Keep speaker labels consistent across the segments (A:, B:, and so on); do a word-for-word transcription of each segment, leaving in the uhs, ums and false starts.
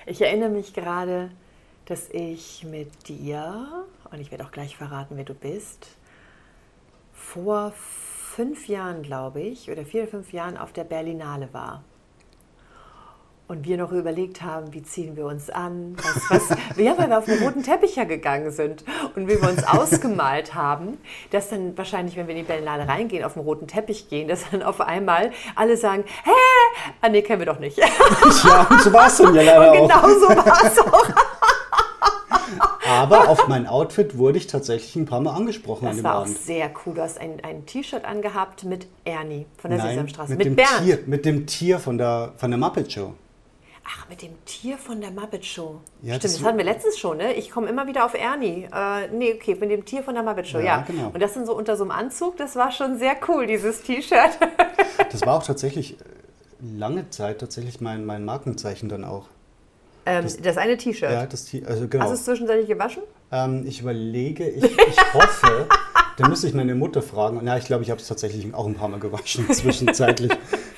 A: Ich erinnere mich gerade, dass ich mit dir, und ich werde auch gleich verraten, wer du bist, vor fünf Jahren, glaube ich, oder vier oder fünf Jahren auf der Berlinale war. Und wir noch überlegt haben, wie ziehen wir uns an, was, was, ja, weil wir auf den roten Teppich ja gegangen sind und wie wir uns ausgemalt haben, dass dann wahrscheinlich, wenn wir in die Berlinale reingehen, auf den roten Teppich gehen, dass dann auf einmal alle sagen, hä, ah nee, kennen wir doch nicht.
B: Ja, und so war es dann ja leider
A: und genau so war es auch.
B: Aber auf mein Outfit wurde ich tatsächlich ein paar Mal angesprochen
A: das
B: an dem
A: war
B: Abend.
A: auch sehr cool. Du hast ein, ein T-Shirt angehabt mit Ernie von der
B: Nein,
A: Sesamstraße.
B: mit,
A: Mit
B: dem
A: Bernd.
B: Tier, mit dem Tier von der, von der Muppet Show.
A: Ach, mit dem Tier von der Muppet Show.
B: Ja,
A: Stimmt,
B: das-
A: das, hatten wir letztens schon, ne? Ich komme immer wieder auf Ernie. Äh, nee, okay, mit dem Tier von der Muppet Show, ja.
B: Ja, genau.
A: Und das dann so unter so einem Anzug, das war schon sehr cool, dieses T-Shirt.
B: Das war auch tatsächlich äh, lange Zeit tatsächlich mein, mein Markenzeichen dann auch.
A: ähm, das, das eine T-Shirt.
B: Ja, das T- also genau.
A: Hast du es zwischenzeitlich gewaschen?
B: Ähm, ich überlege, ich, ich hoffe, da müsste ich meine Mutter fragen. Na, ich glaube, ich habe es tatsächlich auch ein paar Mal gewaschen zwischenzeitlich.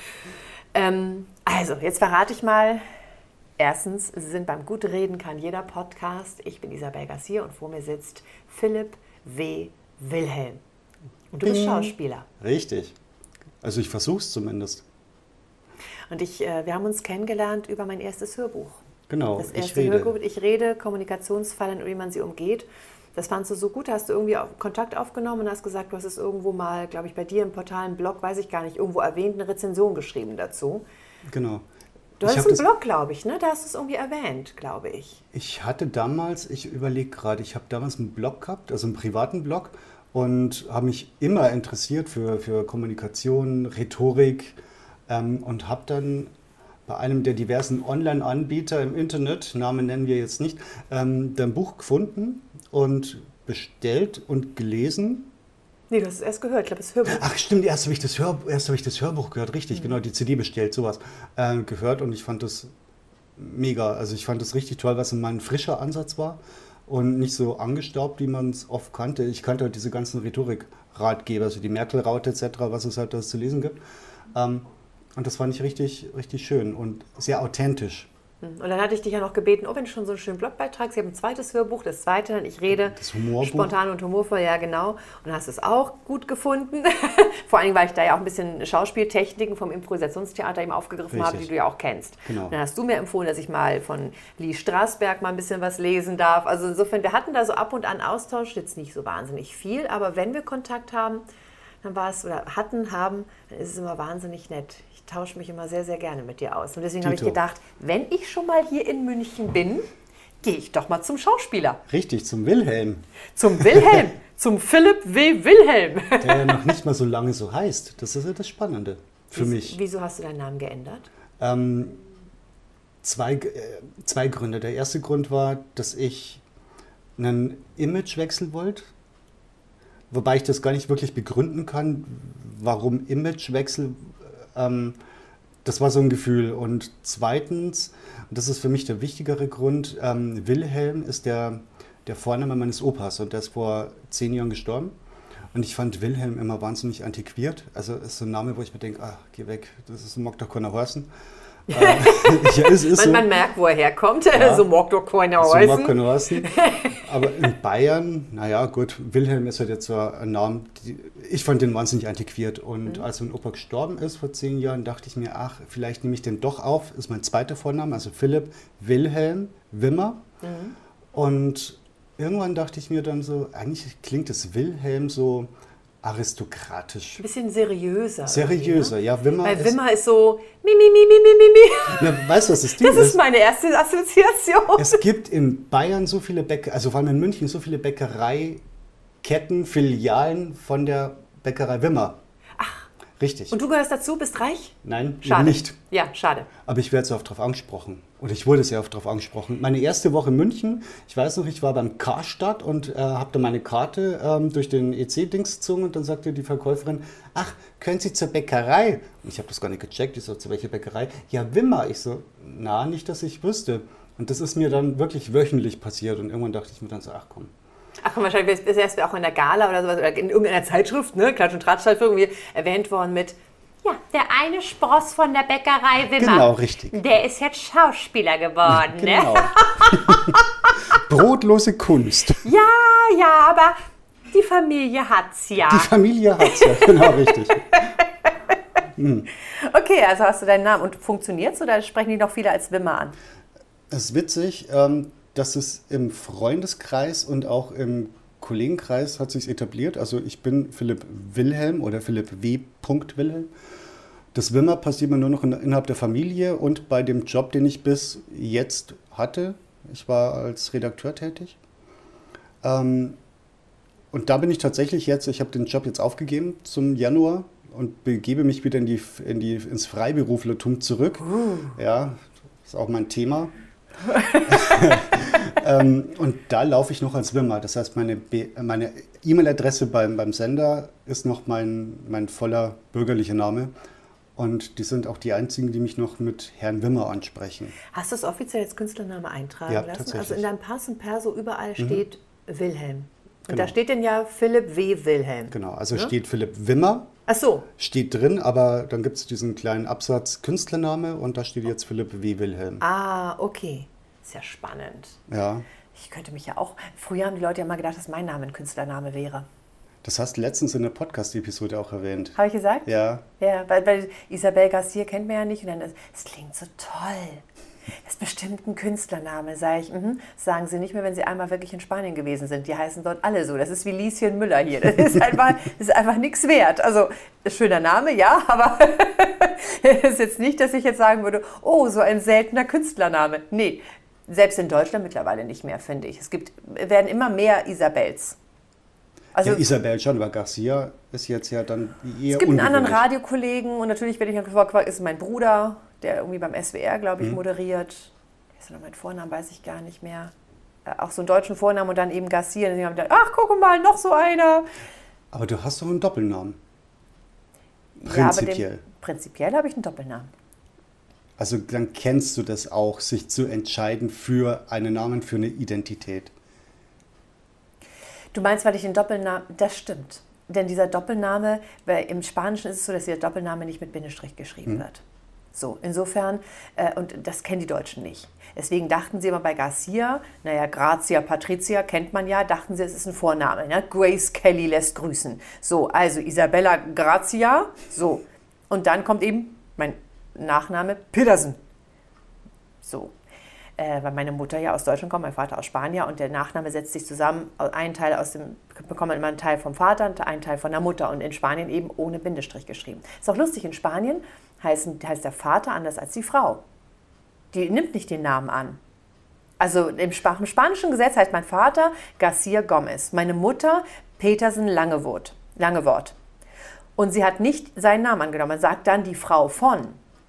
A: Ähm, also, jetzt verrate ich mal. Erstens, Sie sind beim Gutreden kann jeder Podcast. Ich bin Isabel Garcia und vor mir sitzt Philipp W. Wilhelm. Und du bist
B: Bing.
A: Schauspieler.
B: Richtig. Also ich versuche es zumindest.
A: Und ich, äh, wir haben uns kennengelernt über mein erstes Hörbuch.
B: Genau,
A: Das
B: ich
A: erste
B: rede.
A: Hörbuch, ich rede, Kommunikationsfallen und wie man sie umgeht. Das fandst du so gut, da hast du irgendwie auch Kontakt aufgenommen und hast gesagt, du hast es irgendwo mal, glaube ich, bei dir im Portal, im Blog, weiß ich gar nicht, irgendwo erwähnt, eine Rezension geschrieben dazu.
B: Genau.
A: Du
B: Ich
A: hast
B: hab
A: einen
B: das-
A: Blog, glaube ich, ne? Da hast du es irgendwie erwähnt, glaube ich.
B: Ich hatte damals, ich überlege gerade, ich habe damals einen Blog gehabt, also einen privaten Blog und habe mich immer interessiert für, für Kommunikation, Rhetorik ähm, und habe dann bei einem der diversen Online-Anbieter im Internet, Namen nennen wir jetzt nicht, ähm, ein Buch gefunden und bestellt und gelesen.
A: Nee, du hast es erst gehört, ich glaube, das Hörbuch.
B: Ach stimmt, erst habe ich, das Hör, erst hab ich das Hörbuch gehört, richtig, genau, die C D bestellt, sowas, äh, gehört und ich fand das mega, also ich fand das richtig toll, was in meinem frischer Ansatz war und nicht so angestaubt, wie man es oft kannte. Ich kannte halt diese ganzen Rhetorik-Ratgeber, also die Merkel-Raute et cetera, was es halt da zu lesen gibt. Ähm, und das fand ich richtig, richtig schön und sehr authentisch.
A: Und dann hatte ich dich ja noch gebeten, oh, wenn du schon so einen schönen Blogbeitrag, sie haben ein zweites Hörbuch, das zweite, dann ich rede,
B: Das Humorbuch.
A: spontan und humorvoll, ja genau. Und hast es auch gut gefunden. Vor allem, weil ich da ja auch ein bisschen Schauspieltechniken vom Improvisationstheater eben aufgegriffen habe, die
B: Richtig.
A: du ja auch kennst.
B: Genau.
A: Und dann hast du mir empfohlen, dass ich mal von Lee Strasberg mal ein bisschen was lesen darf. Also insofern, wir hatten da so ab und an Austausch, jetzt nicht so wahnsinnig viel, aber wenn wir Kontakt haben, dann war es, oder hatten, haben, dann ist es immer wahnsinnig nett. Ich tausche mich immer sehr, sehr gerne mit dir aus. Und deswegen habe ich
B: Dito.
A: gedacht, wenn ich schon mal hier in München bin, gehe ich doch mal zum Schauspieler.
B: Richtig, zum Wilhelm,
A: Zum Wilhelm, zum Philipp W. Wilhelm.
B: der ja noch nicht mal so lange so heißt. Das ist ja das Spannende für mich.
A: Wieso hast du deinen Namen geändert?
B: Ähm, zwei, äh, zwei Gründe. Der erste Grund war, dass ich einen Imagewechsel wollte, wobei ich das gar nicht wirklich begründen kann, warum Imagewechsel. Ähm, das war so ein Gefühl. Und zweitens, und das ist für mich der wichtigere Grund, ähm, Wilhelm ist der, der Vorname meines Opas und der ist vor zehn Jahren gestorben. Und ich fand Wilhelm immer wahnsinnig antiquiert. Also ist so ein Name, wo ich mir denke, ah, geh weg, das ist, mag doch keiner heißen. äh, ja, es ist
A: man,
B: so.
A: man merkt, wo er herkommt.
B: Ja.
A: So mag doch keiner
B: So mag
A: heißen.
B: keiner heißen. Aber in Bayern, naja gut, Wilhelm ist halt jetzt so ein Name, die, ich fand den wahnsinnig antiquiert. Und
A: Mhm.
B: als mein Opa gestorben ist vor zehn Jahren, dachte ich mir, ach, vielleicht nehme ich den doch auf. Ist mein zweiter Vorname, also Philipp Wilhelm Wimmer.
A: Mhm.
B: Und irgendwann dachte ich mir dann so, eigentlich klingt das Wilhelm so aristokratisch.
A: Ein bisschen seriöser.
B: Seriöser,
A: irgendwie,
B: ja, Wimmer
A: ne? Weil
B: ist,
A: Wimmer ist so, mi, mi, mi, mi, mi, mi, mi.
B: na, weißt du, was das Ding
A: Das
B: ist?
A: ist meine erste Assoziation.
B: Es gibt in Bayern so viele Bäcker, also vor allem in München, so viele Bäckereiketten, Filialen von der Bäckerei Wimmer.
A: Ach.
B: Richtig.
A: Und du gehörst dazu, bist reich?
B: Nein,
A: Schade.
B: nicht.
A: Ja, schade.
B: Aber ich werde sehr oft darauf angesprochen. Oder ich wurde sehr oft darauf angesprochen. Meine erste Woche in München, ich weiß noch, ich war beim Karstadt und äh, habe da meine Karte ähm, durch den E C-Dings gezogen und dann sagte die Verkäuferin, ach, können Sie zur Bäckerei? Und ich habe das gar nicht gecheckt, ich so, zu welcher Bäckerei? Ja, Wimmer. Ich so, na, nicht, dass ich wüsste. Und das ist mir dann wirklich wöchentlich passiert und irgendwann dachte ich mir dann so, ach komm.
A: Ach komm, wahrscheinlich wärst du auch in der Gala oder sowas, oder in irgendeiner Zeitschrift, ne, Klatsch und Tratsch halt irgendwie erwähnt worden mit, Ja, der eine Spross von der Bäckerei Wimmer.
B: Genau, richtig.
A: Der ist jetzt Schauspieler geworden,
B: Genau.
A: ne?
B: Brotlose Kunst.
A: Ja, ja, aber die Familie hat's ja.
B: Die Familie hat's ja, genau, richtig.
A: Okay, also hast du deinen Namen. Und funktioniert's oder sprechen die noch viele als Wimmer an?
B: Es ist witzig, ähm, dass es im Freundeskreis und auch im Kollegenkreis hat sich etabliert. Also ich bin Philipp Wilhelm oder Philipp W. Wilhelm. Das Wimmer passiert mir nur noch in, innerhalb der Familie und bei dem Job, den ich bis jetzt hatte. Ich war als Redakteur tätig. Ähm, und da bin ich tatsächlich jetzt, ich habe den Job jetzt aufgegeben zum Januar und begebe mich wieder in die, in die, ins Freiberuflertum zurück. Uh. Ja, ist auch mein Thema. ähm, und da laufe ich noch als Wimmer. Das heißt, meine, B- meine E-Mail-Adresse beim, beim Sender ist noch mein, mein voller bürgerlicher Name. Und die sind auch die einzigen, die mich noch mit Herrn Wimmer ansprechen.
A: Hast du es offiziell als Künstlername eintragen
B: Ja,
A: lassen?
B: tatsächlich.
A: Also in deinem Pass und Perso überall steht mhm. Wilhelm. Und
B: Genau.
A: da steht dann ja Philipp W. Wilhelm.
B: Genau, also
A: ne?
B: steht Philipp Wimmer.
A: Ach so.
B: Steht drin, aber dann gibt es diesen kleinen Absatz Künstlername und da steht jetzt Philipp W. Wilhelm.
A: Ah, okay. Ist ja spannend.
B: Ja.
A: Ich könnte mich ja auch... Früher haben die Leute ja mal gedacht, dass mein Name ein Künstlername wäre.
B: Das hast du letztens in der Podcast-Episode auch erwähnt.
A: Habe ich gesagt?
B: Ja.
A: Ja, weil, weil Isabel Garcia kennt man ja nicht. Und dann, ist, es klingt so toll. Das ist bestimmt ein Künstlername, sage ich. Mhm. Sagen Sie nicht mehr, wenn Sie einmal wirklich in Spanien gewesen sind. Die heißen dort alle so. Das ist wie Lieschen Müller hier. Das ist einfach, das ist einfach nichts wert. Also, schöner Name, ja, aber es ist jetzt nicht, dass ich jetzt sagen würde, oh, so ein seltener Künstlername. Nee, selbst in Deutschland mittlerweile nicht mehr, finde ich. Es gibt, werden immer mehr Isabels. Also,
B: ja, Isabel schon, aber Garcia ist jetzt ja dann eher
A: es gibt einen anderen
B: ungewöhnlich.
A: Radiokollegen und natürlich werde ich noch gefragt, ist mein Bruder, der irgendwie beim S W R, glaube ich,
B: Mhm.
A: moderiert. Ist noch mein Vornamen, weiß ich gar nicht mehr. Äh, auch so einen deutschen Vornamen und dann eben Garcia. Und dann haben die gedacht, ach, guck mal, noch so einer.
B: Aber du hast doch einen Doppelnamen.
A: Ja, aber
B: Prinzipiell.
A: den, prinzipiell habe ich einen Doppelnamen.
B: Also dann kennst du das auch, sich zu entscheiden für einen Namen, für eine Identität.
A: Du meinst, weil ich den Doppelnamen, das stimmt. Denn dieser Doppelname, weil im Spanischen ist es so, dass dieser Doppelname nicht mit Bindestrich geschrieben
B: Mhm.
A: wird. So, insofern, äh, und das kennen die Deutschen nicht. Deswegen dachten sie immer bei Garcia, naja, Grazia, Patricia kennt man ja, dachten sie, es ist ein Vorname. Ne? Grace Kelly lässt grüßen. So, also Isabella Grazia, so. Und dann kommt eben mein Nachname Pedersen. So. Äh, weil meine Mutter ja aus Deutschland kommt, mein Vater aus Spanien und der Nachname setzt sich zusammen, ein Teil aus dem, bekommt man immer einen Teil vom Vater und einen Teil von der Mutter und in Spanien eben ohne Bindestrich geschrieben. Ist auch lustig, in Spanien heißen, heißt der Vater anders als die Frau. Die nimmt nicht den Namen an. Also im, Sp- im spanischen Gesetz heißt mein Vater Garcia Gomez, meine Mutter Petersen Langewort. Langewort. Und sie hat nicht seinen Namen angenommen. Man sagt dann die Frau von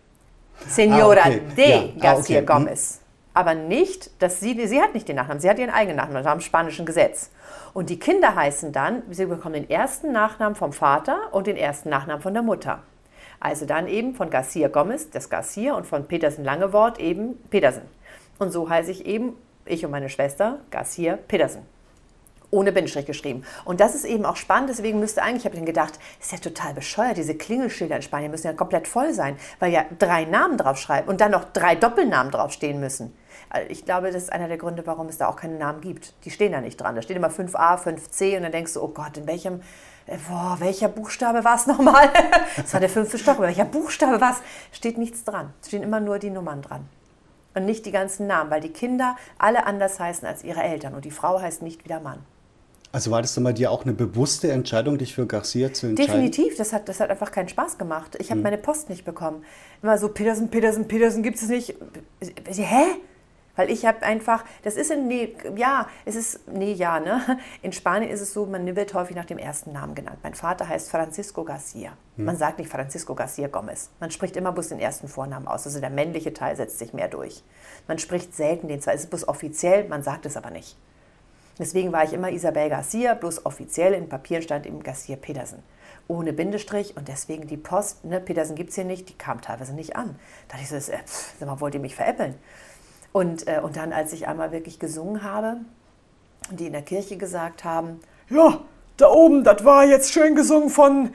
A: Señora
B: Ah, okay.
A: de
B: Ja. Ah,
A: Garcia
B: okay.
A: Gomez. Aber nicht, dass sie, sie hat nicht den Nachnamen, sie hat ihren eigenen Nachnamen, nach dem spanischen Gesetz. Und die Kinder heißen dann, sie bekommen den ersten Nachnamen vom Vater und den ersten Nachnamen von der Mutter. Also dann eben von Garcia Gomez, das Garcia, und von Petersen Langewort eben Pedersen. Und so heiße ich eben, ich und meine Schwester, Garcia Pedersen. Ohne Bindestrich geschrieben. Und das ist eben auch spannend, deswegen müsste eigentlich, ich habe dann gedacht, ist ja total bescheuert, diese Klingelschilder in Spanien müssen ja komplett voll sein, weil ja drei Namen draufschreiben und dann noch drei Doppelnamen draufstehen müssen. Also ich glaube, das ist einer der Gründe, warum es da auch keine Namen gibt. Die stehen da nicht dran. Da steht immer fünf a, fünf c und dann denkst du, oh Gott, in welchem, äh, boah, welcher Buchstabe war es nochmal? Das war der fünfte Stock, aber welcher Buchstabe war es? Steht nichts dran. Es stehen immer nur die Nummern dran. Und nicht die ganzen Namen, weil die Kinder alle anders heißen als ihre Eltern und die Frau heißt nicht wie der Mann.
B: Also war das dann bei dir auch eine bewusste Entscheidung, dich für Garcia zu entscheiden?
A: Definitiv, das hat, das hat einfach keinen Spaß gemacht. Ich habe hm. meine Post nicht bekommen. Immer so, Pedersen, Pedersen, Pedersen gibt es nicht. Hä? Weil ich habe einfach, das ist in, nee, ja, es ist, nee, ja, ne? In Spanien ist es so, man wird häufig nach dem ersten Namen genannt. Mein Vater heißt Francisco Garcia. Hm. Man sagt nicht Francisco Garcia Gomez. Man spricht immer bloß den ersten Vornamen aus. Also der männliche Teil setzt sich mehr durch. Man spricht selten den zweiten. Es ist bloß offiziell, man sagt es aber nicht. Deswegen war ich immer Isabel Garcia, bloß offiziell in Papieren stand eben Garcia Pedersen. Ohne Bindestrich und deswegen die Post, ne, Pedersen gibt es hier nicht, die kam teilweise nicht an. Da dachte ich so, äh, pff, sag mal, wollt ihr mich veräppeln? Und, äh, und dann, als ich einmal wirklich gesungen habe und die in der Kirche gesagt haben, ja, da oben, das war jetzt schön gesungen von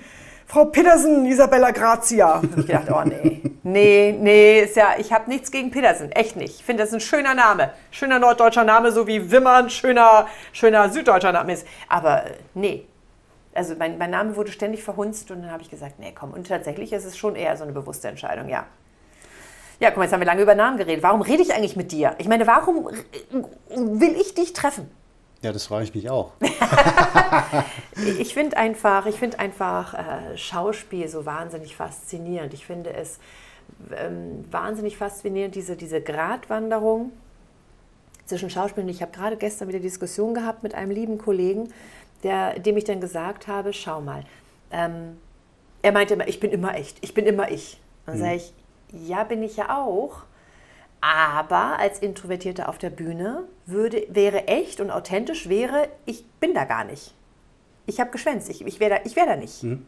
A: Frau Petersen, Isabella Grazia. Da habe ich gedacht, oh nee, nee, nee, ist ja, ich habe nichts gegen Petersen, echt nicht. Ich finde, das ist ein schöner Name, schöner norddeutscher Name, so wie Wimmern schöner, schöner süddeutscher Name ist. Aber nee, also mein, mein Name wurde ständig verhunzt und dann habe ich gesagt, nee, komm. Und tatsächlich ist es schon eher so eine bewusste Entscheidung, ja. Ja, guck mal, jetzt haben wir lange über Namen geredet. Warum rede ich eigentlich mit dir? Ich meine, warum will ich dich treffen?
B: Ja, das frage ich mich auch.
A: Ich finde einfach, ich find einfach äh, Schauspiel so wahnsinnig faszinierend. Ich finde es ähm, wahnsinnig faszinierend, diese, diese Gratwanderung zwischen Schauspiel und ich habe gerade gestern wieder Diskussion gehabt mit einem lieben Kollegen, der, dem ich dann gesagt habe, schau mal, ähm, er meinte immer, ich bin immer echt, ich bin immer ich. Dann sage ich, ja, bin ich ja auch. Aber als Introvertierte auf der Bühne würde, wäre echt und authentisch wäre, ich bin da gar nicht. Ich habe geschwänzt, ich, ich wäre da, ich wär da nicht. Mhm.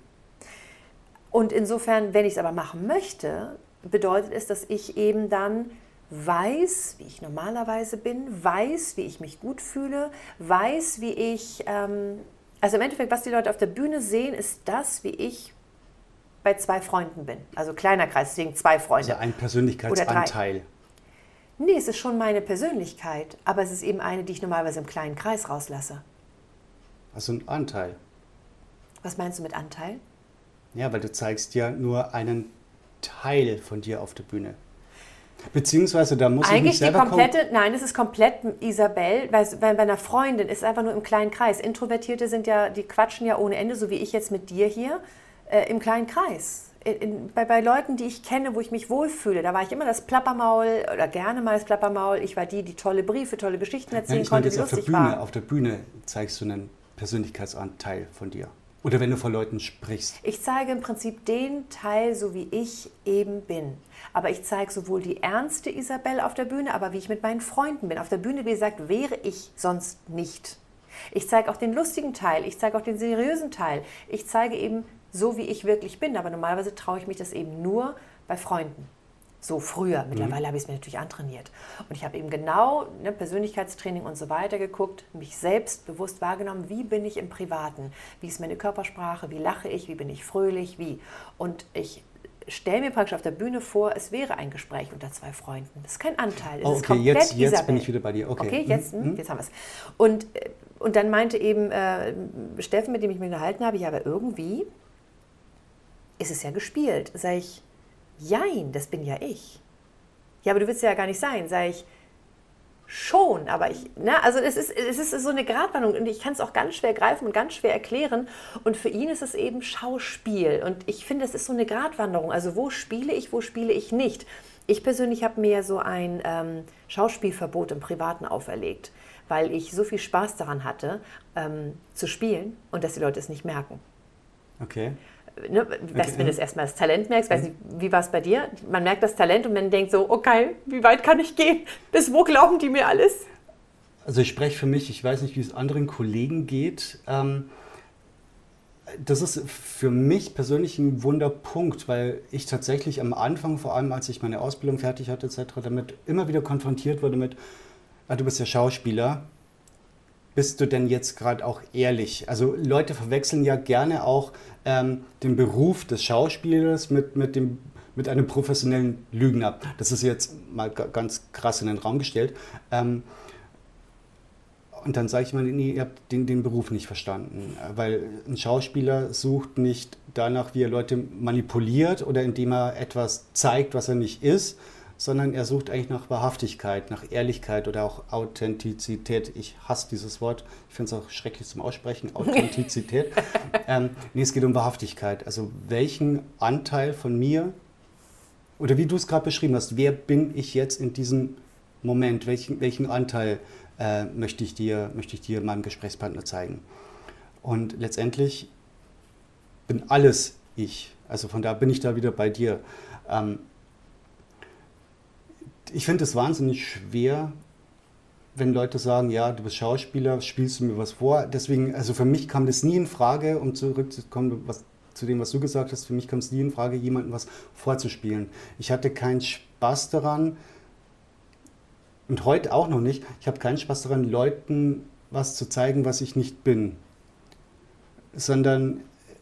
A: Und insofern, wenn ich es aber machen möchte, bedeutet es, dass ich eben dann weiß, wie ich normalerweise bin, weiß, wie ich mich gut fühle, weiß, wie ich, ähm, also im Endeffekt, was die Leute auf der Bühne sehen, ist das, wie ich bei zwei Freunden bin. Also kleiner Kreis, deswegen zwei Freunde.
B: Also ein Persönlichkeitsanteil.
A: Nee, es ist schon meine Persönlichkeit, aber es ist eben eine, die ich normalerweise im kleinen Kreis rauslasse.
B: Also ein Anteil.
A: Was meinst du mit Anteil?
B: Ja, weil du zeigst ja nur einen Teil von dir auf der Bühne. Beziehungsweise da muss
A: Eigentlich
B: ich mich selber
A: die komplette, nein, es ist komplett Isabel, weil bei, bei einer Freundin ist es einfach nur im kleinen Kreis. Introvertierte sind ja, die quatschen ja ohne Ende, so wie ich jetzt mit dir hier, äh, im kleinen Kreis. In, bei, bei Leuten, die ich kenne, wo ich mich wohlfühle, da war ich immer das Plappermaul oder gerne mal das Plappermaul. Ich war die, die tolle Briefe, tolle Geschichten erzählen
B: Nein, ich meine,
A: konnte, die
B: auf der
A: lustig
B: Bühne,
A: war.
B: Auf der Bühne zeigst du einen Persönlichkeitsanteil von dir. Oder wenn du vor Leuten sprichst.
A: Ich zeige im Prinzip den Teil, so wie ich eben bin. Aber ich zeige sowohl die ernste Isabel auf der Bühne, aber wie ich mit meinen Freunden bin. Auf der Bühne, wie gesagt, wäre ich sonst nicht. Ich zeige auch den lustigen Teil, ich zeige auch den seriösen Teil. Ich zeige eben so, wie ich wirklich bin. Aber normalerweise traue ich mich das eben nur bei Freunden. So früher. Mittlerweile mhm. habe ich es mir natürlich antrainiert. Und ich habe eben genau ne, Persönlichkeitstraining und so weiter geguckt, mich selbst bewusst wahrgenommen, wie bin ich im Privaten, wie ist meine Körpersprache, wie lache ich, wie bin ich fröhlich, wie. Und ich stelle mir praktisch auf der Bühne vor, es wäre ein Gespräch unter zwei Freunden. Das ist kein Anteil. Das
B: oh, okay,
A: ist komplett
B: jetzt, jetzt
A: Isabel.
B: bin ich wieder bei dir. Okay,
A: okay jetzt,
B: mhm.
A: jetzt haben wir es. Und, und dann meinte eben äh, Steffen, mit dem ich mich unterhalten habe, ja, aber irgendwie ist es ja gespielt. Sag ich, jein, das bin ja ich. Ja, aber du willst ja gar nicht sein. Sag ich, schon, aber ich, ne, also es ist, es ist so eine Gratwanderung und ich kann es auch ganz schwer greifen und ganz schwer erklären und für ihn ist es eben Schauspiel und ich finde, es ist so eine Gratwanderung, also wo spiele ich, wo spiele ich nicht. Ich persönlich habe mir so ein ähm, Schauspielverbot im Privaten auferlegt, weil ich so viel Spaß daran hatte, ähm, zu spielen und dass die Leute es nicht merken.
B: Okay.
A: Ne, okay. Wenn du erstmal das Talent merkst, weiß nicht, wie war es bei dir? Man merkt das Talent und man denkt so, okay, wie weit kann ich gehen? Bis wo glauben die mir alles?
B: Also ich spreche für mich, ich weiß nicht, wie es anderen Kollegen geht. Ähm, das ist für mich persönlich ein Wunderpunkt, weil ich tatsächlich am Anfang, vor allem als ich meine Ausbildung fertig hatte et cetera, damit immer wieder konfrontiert wurde mit, ah, du bist ja Schauspieler. Bist du denn jetzt gerade auch ehrlich? Also Leute verwechseln ja gerne auch ähm, den Beruf des Schauspielers mit, mit, dem, mit einem professionellen Lügner. Das ist jetzt mal g- ganz krass in den Raum gestellt. Ähm, und dann sage ich mal, nee, ihr habt den, den Beruf nicht verstanden. Weil ein Schauspieler sucht nicht danach, wie er Leute manipuliert oder indem er etwas zeigt, was er nicht ist, sondern er sucht eigentlich nach Wahrhaftigkeit, nach Ehrlichkeit oder auch Authentizität. Ich hasse dieses Wort, ich finde es auch schrecklich zum Aussprechen, Authentizität. ähm, nee, es geht um Wahrhaftigkeit. Also welchen Anteil von mir, oder wie du es gerade beschrieben hast, wer bin ich jetzt in diesem Moment, welchen, welchen Anteil äh, möchte ich dir, möchte ich dir meinem Gesprächspartner zeigen? Und letztendlich bin alles ich. Also von da bin ich da wieder bei dir. Ähm, Ich finde es wahnsinnig schwer, wenn Leute sagen, ja, du bist Schauspieler, spielst du mir was vor. Deswegen, also für mich kam das nie in Frage, um zurückzukommen was, zu dem, was du gesagt hast, für mich kam es nie in Frage, jemandem was vorzuspielen. Ich hatte keinen Spaß daran, und heute auch noch nicht, ich habe keinen Spaß daran, Leuten was zu zeigen, was ich nicht bin. Sondern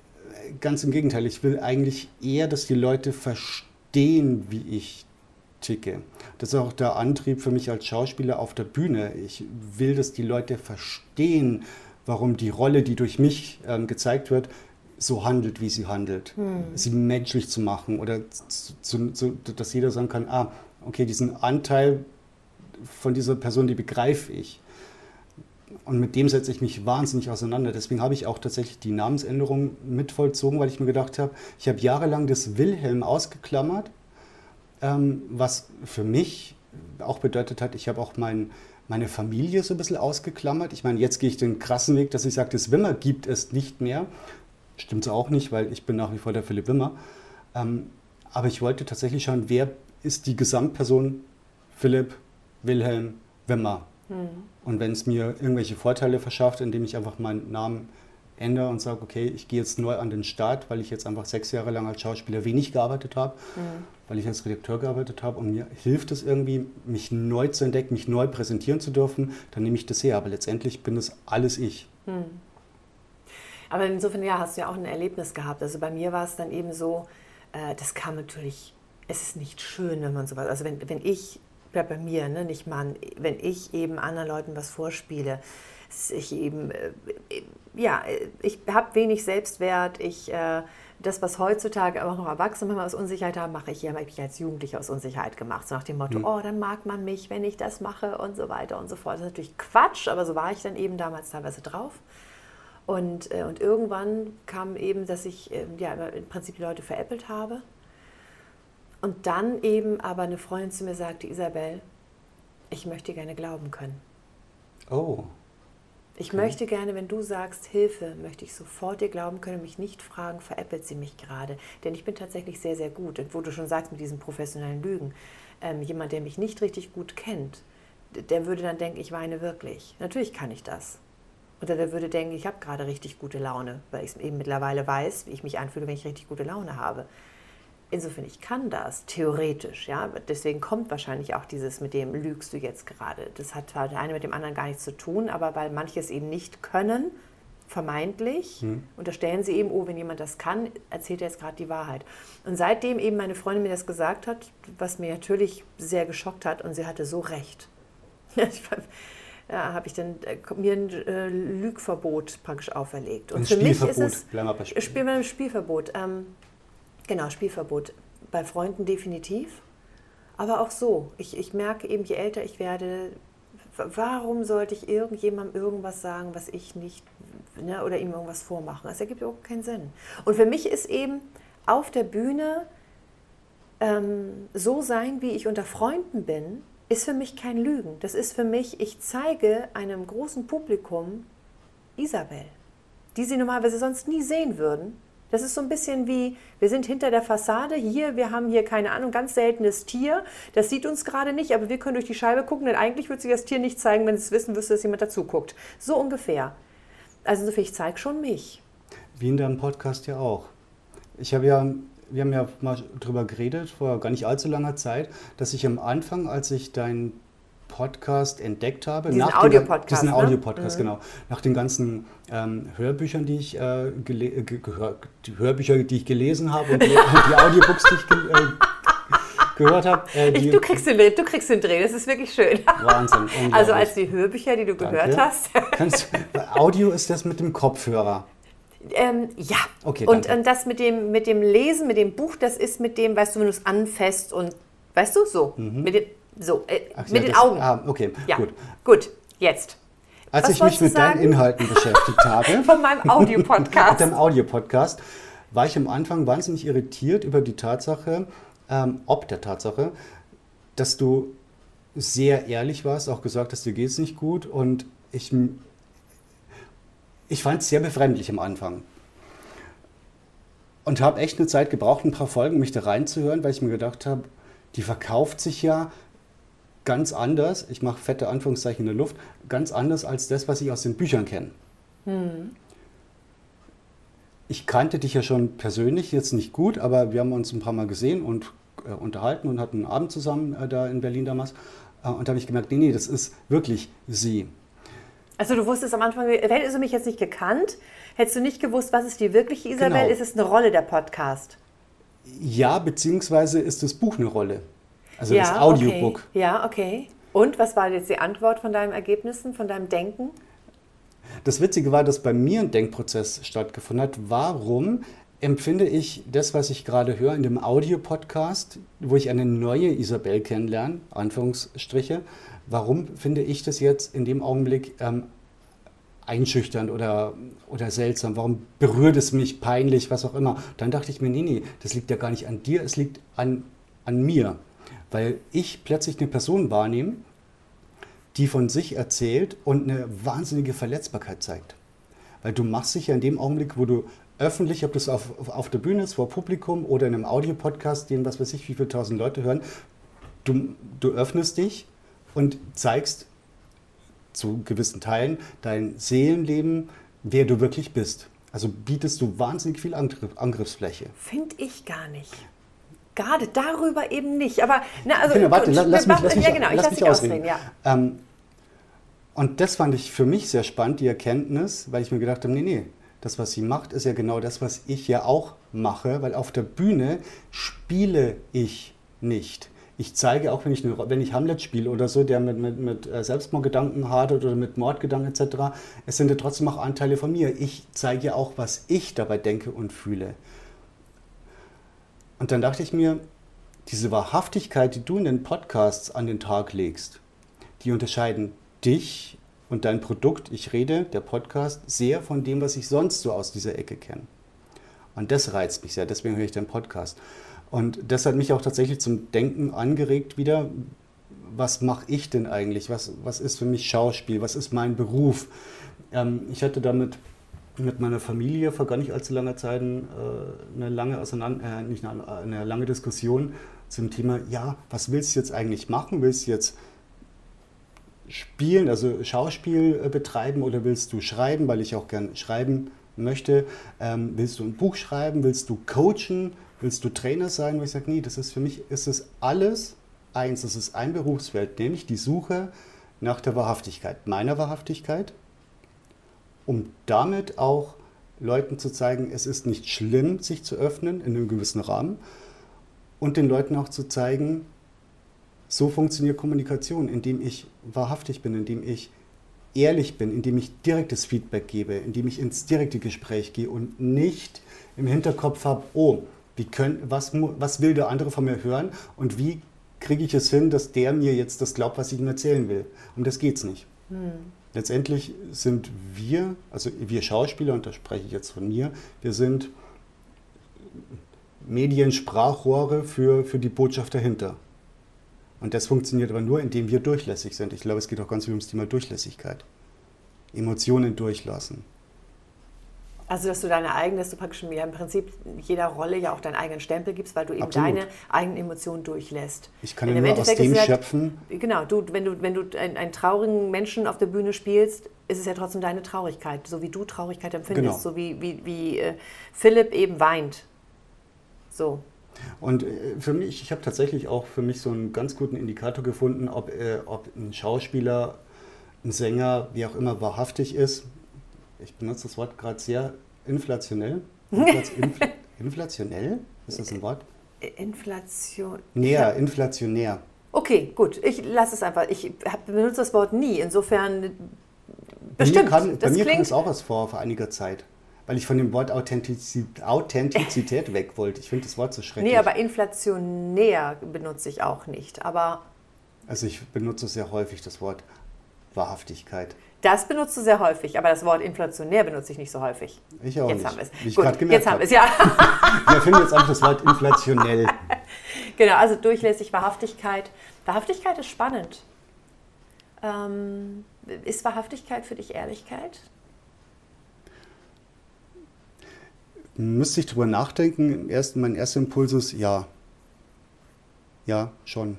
B: ganz im Gegenteil. Ich will eigentlich eher, dass die Leute verstehen, wie ich ticke. Das ist auch der Antrieb für mich als Schauspieler auf der Bühne. Ich will, dass die Leute verstehen, warum die Rolle, die durch mich ähm, gezeigt wird, so handelt, wie sie handelt. Hm. Sie menschlich zu machen oder zu, zu, dass jeder sagen kann, ah, okay, diesen Anteil von dieser Person, die begreife ich. Und mit dem setze ich mich wahnsinnig auseinander. Deswegen habe ich auch tatsächlich die Namensänderung mit vollzogen, weil ich mir gedacht habe, ich habe jahrelang das Wilhelm ausgeklammert, ähm, was für mich auch bedeutet hat, ich habe auch mein, meine Familie so ein bisschen ausgeklammert. Ich meine, jetzt gehe ich den krassen Weg, dass ich sage, das Wimmer gibt es nicht mehr. Stimmt es auch nicht, weil ich bin nach wie vor der Philipp Wimmer. Ähm, aber ich wollte tatsächlich schauen, wer ist die Gesamtperson Philipp, Wilhelm, Wimmer. Hm. Und wenn es mir irgendwelche Vorteile verschafft, indem ich einfach meinen Namen ändere und sage, okay, ich gehe jetzt neu an den Start, weil ich jetzt einfach sechs Jahre lang als Schauspieler wenig gearbeitet habe, hm. weil ich als Redakteur gearbeitet habe und mir hilft es irgendwie, mich neu zu entdecken, mich neu präsentieren zu dürfen, dann nehme ich das her. Aber letztendlich bin es alles ich. Hm.
A: Aber insofern, ja, hast du ja auch ein Erlebnis gehabt. Also bei mir war es dann eben so, äh, das kam natürlich, es ist nicht schön, wenn man sowas, also wenn, wenn ich, bleib bei mir, ne, nicht Mann, wenn ich eben anderen Leuten was vorspiele, ich eben, äh, ja, ich habe wenig Selbstwert, ich, äh, das, was heutzutage auch noch Erwachsene manchmal aus Unsicherheit haben, mache ich ja, habe ich als Jugendliche aus Unsicherheit gemacht, so nach dem Motto, mhm. oh, dann mag man mich, wenn ich das mache und so weiter und so fort. Das ist natürlich Quatsch, aber so war ich dann eben damals teilweise drauf. Und, äh, und irgendwann kam eben, dass ich äh, ja, im Prinzip die Leute veräppelt habe. Und dann eben aber eine Freundin zu mir sagte, Isabel, ich möchte dir gerne glauben können.
B: Oh.
A: Ich okay. möchte gerne, wenn du sagst, Hilfe, möchte ich sofort dir glauben können und mich nicht fragen, veräppelt sie mich gerade. Denn ich bin tatsächlich sehr, sehr gut. Und wo du schon sagst, mit diesen professionellen Lügen, ähm, jemand, der mich nicht richtig gut kennt, der würde dann denken, ich weine wirklich. Natürlich kann ich das. Oder der würde denken, ich habe gerade richtig gute Laune, weil ich es eben mittlerweile weiß, wie ich mich anfühle, wenn ich richtig gute Laune habe. Insofern, ich kann das, theoretisch. Ja? Deswegen kommt wahrscheinlich auch dieses, mit dem lügst du jetzt gerade. Das hat der eine mit dem anderen gar nichts zu tun, aber weil manche es eben nicht können, vermeintlich, hm. unterstellen sie eben, oh, wenn jemand das kann, erzählt er jetzt gerade die Wahrheit. Und seitdem eben meine Freundin mir das gesagt hat, was mir natürlich sehr geschockt hat, und sie hatte so recht. Ja, habe ich dann äh, mir ein äh, Lügverbot praktisch auferlegt. Und
B: ein
A: für
B: Spielverbot,
A: mich ist es
B: bleiben wir bei Spiel.
A: Spiel, ein Spielverbot. Ähm, genau, Spielverbot. Bei Freunden definitiv. Aber auch so. Ich, ich merke eben, je älter ich werde, warum sollte ich irgendjemandem irgendwas sagen, was ich nicht, ne, oder ihm irgendwas vormachen? Das ergibt überhaupt keinen Sinn. Und für mich ist eben auf der Bühne ähm, so sein, wie ich unter Freunden bin, ist für mich kein Lügen. Das ist für mich, ich zeige einem großen Publikum Isabel, die sie normalerweise sonst nie sehen würden. Das ist so ein bisschen wie, wir sind hinter der Fassade, hier, wir haben hier, keine Ahnung, ganz seltenes Tier, das sieht uns gerade nicht, aber wir können durch die Scheibe gucken, denn eigentlich würde sich das Tier nicht zeigen, wenn es wissen wüsste, dass jemand dazu guckt. So ungefähr. Also insofern, ich zeige schon mich.
B: Wie in deinem Podcast ja auch. Ich habe ja... Wir haben ja mal drüber geredet, vor gar nicht allzu langer Zeit, dass ich am Anfang, als ich deinen Podcast entdeckt habe,
A: diesen
B: nach
A: Audio-Podcast,
B: diesen
A: ne?
B: Audio-Podcast,
A: mhm.
B: genau, nach den ganzen ähm, Hörbüchern, die ich äh, gele- ge- gehör, die Hörbücher, die ich gelesen habe und die, die Audiobooks, die ich ge- äh, gehört habe. Äh,
A: ich, du, kriegst den, du kriegst den Dreh, das ist wirklich schön.
B: Wahnsinn.
A: Also als die Hörbücher, die du gehört
B: Danke.
A: hast.
B: Kannst, Audio ist das mit dem Kopfhörer.
A: Ähm, ja,
B: okay,
A: und, und das mit dem, mit dem Lesen, mit dem Buch, das ist mit dem, weißt du, wenn du es anfasst und, weißt du, so, mhm. mit den, so, äh,
B: Ach,
A: mit
B: ja,
A: den
B: das,
A: Augen.
B: Ah, okay,
A: ja.
B: gut.
A: Gut, jetzt.
B: Als
A: Was
B: ich mich mit
A: sagen?
B: deinen Inhalten beschäftigt habe,
A: von meinem Audiopodcast,
B: mit deinem Audiopodcast, war ich am Anfang wahnsinnig irritiert über die Tatsache, ähm, ob der Tatsache, dass du sehr ehrlich warst, auch gesagt hast, dir geht es nicht gut, und ich Ich fand es sehr befremdlich am Anfang. Und habe echt eine Zeit gebraucht, ein paar Folgen, mich da reinzuhören, weil ich mir gedacht habe, die verkauft sich ja ganz anders, ich mache fette Anführungszeichen in der Luft, ganz anders als das, was ich aus den Büchern kenne. Hm. Ich kannte dich ja schon persönlich, jetzt nicht gut, aber wir haben uns ein paar Mal gesehen und äh, unterhalten und hatten einen Abend zusammen äh, da in Berlin damals. Äh, und da habe ich gemerkt, nee, nee, das ist wirklich sie.
A: Also du wusstest am Anfang, hättest du mich jetzt nicht gekannt, Hättest du nicht gewusst, was ist die wirkliche Isabel?
B: Genau.
A: Ist es eine Rolle, der Podcast?
B: Ja, beziehungsweise ist das Buch eine Rolle. Also
A: ja,
B: das Audiobook.
A: Okay. Ja, okay. Und was war jetzt die Antwort von deinen Ergebnissen, von deinem Denken?
B: Das Witzige war, dass bei mir ein Denkprozess stattgefunden hat. Warum empfinde ich das, was ich gerade höre in dem Audiopodcast, wo ich eine neue Isabel kennenlerne, Anführungsstriche, warum finde ich das jetzt in dem Augenblick ähm, einschüchternd oder, oder seltsam? Warum berührt es mich, peinlich, was auch immer? Dann dachte ich mir, nee, nee, das liegt ja gar nicht an dir, es liegt an, an mir. Weil ich plötzlich eine Person wahrnehme, die von sich erzählt und eine wahnsinnige Verletzbarkeit zeigt. Weil du machst dich ja in dem Augenblick, wo du öffentlich, ob das auf, auf der Bühne ist, vor Publikum oder in einem Audiopodcast, den was weiß ich, wie viele tausend Leute hören, du, du öffnest dich und zeigst zu gewissen Teilen dein Seelenleben, wer du wirklich bist. Also bietest du wahnsinnig viel Angriff, Angriffsfläche.
A: Finde ich gar nicht. Gerade darüber eben nicht. Aber na, also,
B: genau, warte, lass, lass mich, lass mich,
A: ja, genau,
B: lass
A: lass
B: mich
A: dich
B: ausreden.
A: ausreden, ja.
B: Ähm, und das fand ich für mich sehr spannend, die Erkenntnis, weil ich mir gedacht habe, nee, nee, das, was sie macht, ist ja genau das, was ich ja auch mache, weil auf der Bühne spiele ich nicht. Ich zeige auch, wenn ich, eine, wenn ich Hamlet spiele oder so, der mit, mit, mit Selbstmordgedanken hadert oder mit Mordgedanken et cetera, es sind ja trotzdem auch Anteile von mir. Ich zeige ja auch, was ich dabei denke und fühle. Und dann dachte ich mir, diese Wahrhaftigkeit, die du in den Podcasts an den Tag legst, die unterscheiden dich und dein Produkt, ich rede, der Podcast, sehr von dem, was ich sonst so aus dieser Ecke kenne. Und das reizt mich sehr, deswegen höre ich den Podcast. Und das hat mich auch tatsächlich zum Denken angeregt wieder, was mache ich denn eigentlich, was, was ist für mich Schauspiel, was ist mein Beruf. Ähm, ich hatte damit mit meiner Familie vor gar nicht allzu langer Zeit äh, eine, lange Auseinander, äh, nicht eine, eine lange Diskussion zum Thema, ja, was willst du jetzt eigentlich machen? Willst du jetzt spielen, also Schauspiel äh, betreiben oder willst du schreiben, weil ich auch gern schreiben möchte? Ähm, willst du ein Buch schreiben? Willst du coachen? Willst du Trainer sein? Wo ich sage, nee, das ist für mich, ist es alles eins, das ist ein Berufsfeld, nämlich die Suche nach der Wahrhaftigkeit, meiner Wahrhaftigkeit, um damit auch Leuten zu zeigen, es ist nicht schlimm, sich zu öffnen in einem gewissen Rahmen und den Leuten auch zu zeigen, so funktioniert Kommunikation, indem ich wahrhaftig bin, indem ich ehrlich bin, indem ich direktes Feedback gebe, indem ich ins direkte Gespräch gehe und nicht im Hinterkopf habe, oh, wie können, was, was will der andere von mir hören und wie kriege ich es hin, dass der mir jetzt das glaubt, was ich ihm erzählen will. Um das geht es nicht. Hm. Letztendlich sind wir, also wir Schauspieler, und da spreche ich jetzt von mir, wir sind Mediensprachrohre für, für die Botschaft dahinter. Und das funktioniert aber nur, indem wir durchlässig sind. Ich glaube, es geht auch ganz viel ums Thema Durchlässigkeit. Emotionen durchlassen.
A: Also, dass du deine eigene, dass du praktisch ja im Prinzip jeder Rolle ja auch deinen eigenen Stempel gibst, weil du eben
B: Absolut.
A: Deine eigenen Emotionen durchlässt.
B: Ich kann ja nur aus dem
A: halt,
B: schöpfen.
A: Genau, du, wenn du, wenn du einen, einen traurigen Menschen auf der Bühne spielst, ist es ja trotzdem deine Traurigkeit, so wie du Traurigkeit empfindest,
B: genau.
A: so wie, wie, wie äh, Philipp eben weint. So.
B: Und äh, für mich, ich habe tatsächlich auch für mich so einen ganz guten Indikator gefunden, ob, äh, ob ein Schauspieler, ein Sänger, wie auch immer, wahrhaftig ist. Ich benutze das Wort gerade sehr inflationell. Infl inflationell? Ist das ein Wort?
A: Inflation.
B: Näher, inflationär.
A: Okay, gut. Ich lasse es einfach. Ich hab, benutze das Wort nie. Insofern
B: bei
A: bestimmt.
B: Mir kann, bei
A: das
B: mir
A: klingt,
B: kam es auch was vor, vor einiger Zeit. Weil ich von dem Wort Authentizität, Authentizität weg wollte. Ich finde das Wort so schrecklich.
A: Nee, aber inflationär benutze ich auch nicht. Aber
B: also ich benutze sehr häufig das Wort Wahrhaftigkeit.
A: Das benutzt du sehr häufig, aber das Wort inflationär benutze ich nicht so häufig.
B: Ich auch
A: jetzt
B: nicht.
A: Haben wir es.
B: Wie ich
A: Gut,
B: gerade gemerkt
A: jetzt haben wir es,
B: ja. Wir finden jetzt auch das Wort inflationell.
A: Genau, also durchlässig, Wahrhaftigkeit. Wahrhaftigkeit ist spannend. Ähm, ist Wahrhaftigkeit für dich Ehrlichkeit?
B: Müsste ich drüber nachdenken. Erst, mein erster Impuls ist ja. Ja, schon.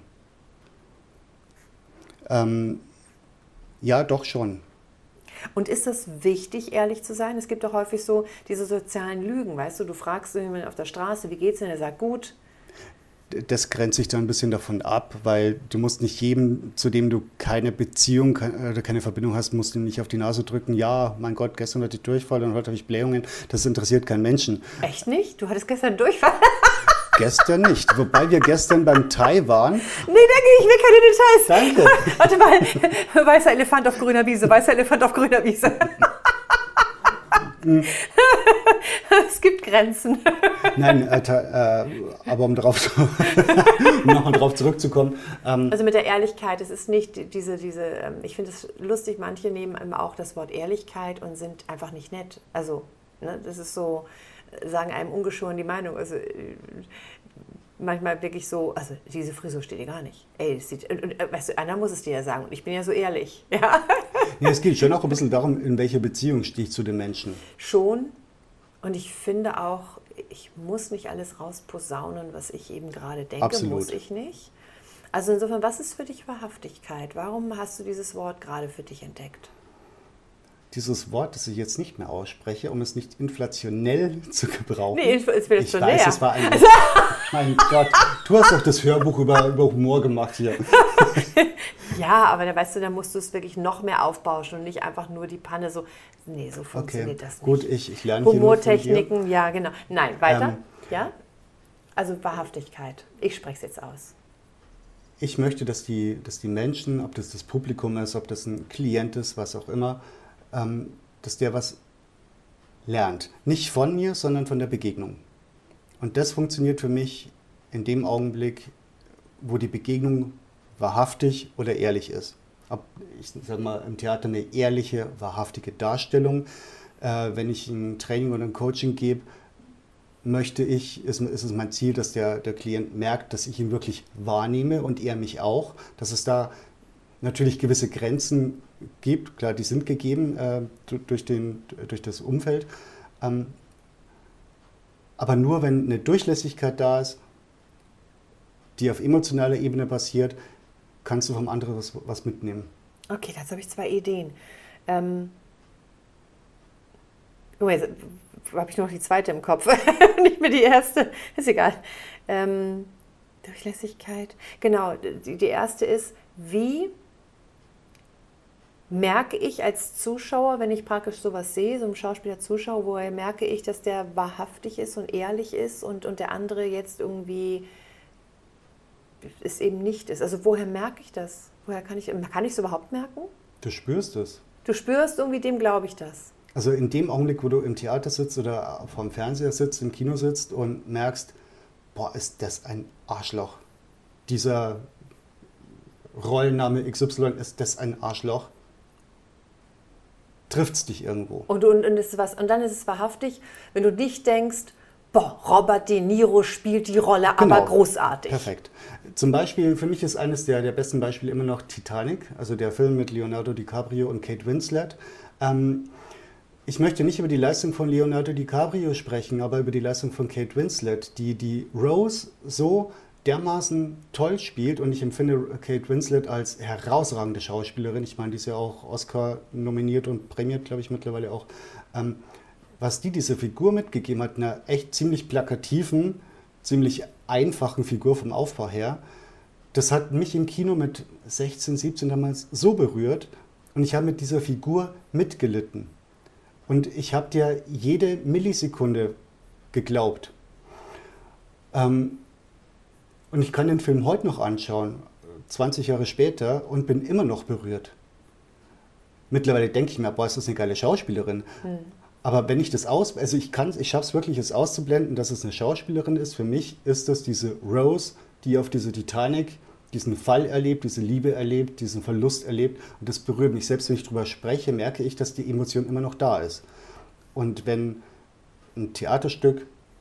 B: Ähm, ja, doch schon.
A: Und ist es wichtig, ehrlich zu sein? Es gibt doch häufig so diese sozialen Lügen, weißt du, du fragst jemanden auf der Straße, wie geht's denn? Er sagt, gut.
B: das grenzt sich dann ein bisschen davon ab, weil du musst nicht jedem, zu dem du keine Beziehung oder keine Verbindung hast, musst du nicht auf die Nase drücken, ja, mein Gott, gestern hatte ich Durchfall und heute habe ich Blähungen. Das interessiert keinen Menschen.
A: Echt nicht? Du hattest gestern Durchfall?
B: Gestern nicht, wobei wir gestern beim Thai waren.
A: Nee, danke, ich will keine Details.
B: Danke.
A: Warte mal, weißer Elefant auf grüner Wiese, weißer Elefant auf grüner Wiese. Es gibt Grenzen.
B: Nein, äh, äh, aber um, drauf, um nochmal drauf zurückzukommen. Ähm,
A: also mit der Ehrlichkeit, es ist nicht diese, diese ähm, ich finde es lustig, manche nehmen immer auch das Wort Ehrlichkeit und sind einfach nicht nett. Also, ne, das ist so, sagen einem ungeschoren die Meinung. Also manchmal wirklich so, also diese Frisur steht dir gar nicht. Ey, das sieht, und, und, weißt du, einer muss es dir ja sagen und ich bin ja so ehrlich. Ja?
B: Ja, es geht schon auch ein bisschen darum, in welcher Beziehung stehe ich zu den Menschen.
A: Schon. Und ich finde auch, ich muss nicht alles rausposaunen, was ich eben gerade denke,
B: Absolut.
A: Muss ich nicht. Also insofern, was ist für dich Wahrhaftigkeit? Warum hast du dieses Wort gerade für dich entdeckt?
B: Dieses Wort, das ich jetzt nicht mehr ausspreche, um es nicht inflationell zu gebrauchen.
A: Nee, es wird
B: ich
A: schon
B: weiß,
A: näher.
B: es war ein... Mein Gott, du hast doch das Hörbuch über, über Humor gemacht hier.
A: Ja, aber da weißt du, da musst du es wirklich noch mehr aufbauschen und nicht einfach nur die Panne so, nee, so funktioniert
B: okay.
A: das nicht.
B: Gut, ich, ich lerne hier nur von dir.
A: Humortechniken, ja, genau. Nein, weiter.
B: Ähm,
A: ja? Also Wahrhaftigkeit. Ich spreche es jetzt aus.
B: Ich möchte, dass die, dass die Menschen, ob das das Publikum ist, ob das ein Klient ist, was auch immer, ähm, dass der was lernt. Nicht von mir, sondern von der Begegnung. Und das funktioniert für mich in dem Augenblick, wo die Begegnung wahrhaftig oder ehrlich ist. Ob, ich sage mal, im Theater eine ehrliche, wahrhaftige Darstellung. Äh, wenn ich ein Training oder ein Coaching gebe, möchte ich, ist, ist es mein Ziel, dass der, der Klient merkt, dass ich ihn wirklich wahrnehme und er mich auch. Dass es da natürlich gewisse Grenzen gibt, klar, die sind gegeben äh, durch, den, durch das Umfeld. Ähm, aber nur wenn eine Durchlässigkeit da ist, die auf emotionaler Ebene passiert, kannst du vom anderen was, was mitnehmen.
A: Okay, dazu habe ich zwei Ideen. Ähm, oh, jetzt habe ich noch die zweite im Kopf, nicht mehr die erste. Ist egal. Ähm, Durchlässigkeit. Genau, die, die erste ist, wie merke ich als Zuschauer, wenn ich praktisch sowas sehe, so einen Schauspieler zuschaue, woher merke ich, dass der wahrhaftig ist und ehrlich ist und, und der andere jetzt irgendwie es eben nicht ist. Also woher merke ich das? Woher kann ich, kann ich es überhaupt merken?
B: Du spürst es.
A: Du spürst irgendwie, dem glaube ich das.
B: Also in dem Augenblick, wo du im Theater sitzt oder vorm Fernseher sitzt, im Kino sitzt und merkst, boah, ist das ein Arschloch. Dieser Rollenname X Y, ist das ein Arschloch. Trifft es dich irgendwo.
A: Und, und, und, ist was, und dann ist es wahrhaftig, wenn du nicht denkst, boah, Robert De Niro spielt die Rolle,
B: Genau.
A: aber großartig.
B: Perfekt. Zum Beispiel, für mich ist eines der, der besten Beispiele immer noch Titanic, also der Film mit Leonardo DiCaprio und Kate Winslet. Ähm, ich möchte nicht über die Leistung von Leonardo DiCaprio sprechen, aber über die Leistung von Kate Winslet, die die Rose so dermaßen toll spielt, und ich empfinde Kate Winslet als herausragende Schauspielerin. Ich meine, die ist ja auch Oscar nominiert und prämiert, glaube ich, mittlerweile auch. Ähm, was die diese Figur mitgegeben hat, einer echt ziemlich plakativen, ziemlich einfachen Figur vom Aufbau her, das hat mich im Kino mit sechzehn, siebzehn damals so berührt, und ich habe mit dieser Figur mitgelitten. Und ich habe dir jede Millisekunde geglaubt. Ähm, und ich kann den Film heute noch anschauen, zwanzig Jahre später, und bin immer noch berührt. Mittlerweile denke ich mir, boah, ist das eine geile Schauspielerin. Hm. Aber wenn ich das aus, also ich kann, ich schaffe es wirklich, es auszublenden, dass es eine Schauspielerin ist. Für mich ist das diese Rose, die auf diese Titanic diesen Fall erlebt, diese Liebe erlebt, diesen Verlust erlebt. Und das berührt mich. Selbst wenn ich darüber spreche, merke ich, dass die Emotion immer noch da ist. Und wenn ein Theaterstück,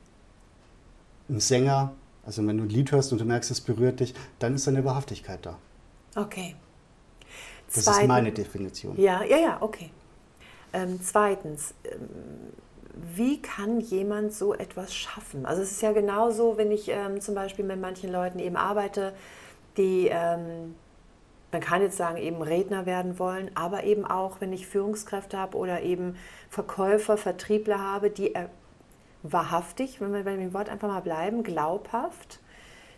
B: ein Sänger, also wenn du ein Lied hörst und du merkst, es berührt dich, dann ist eine Wahrhaftigkeit da.
A: Okay.
B: Das
A: Zweitens,
B: ist meine Definition.
A: Ja, ja, ja, okay. Ähm, zweitens, ähm, wie kann jemand so etwas schaffen? Also es ist ja genauso, wenn ich ähm, zum Beispiel mit manchen Leuten eben arbeite, die, ähm, man kann jetzt sagen, eben Redner werden wollen, aber eben auch, wenn ich Führungskräfte habe oder eben Verkäufer, Vertriebler habe, die äh, wahrhaftig, wenn wir bei dem Wort einfach mal bleiben, glaubhaft,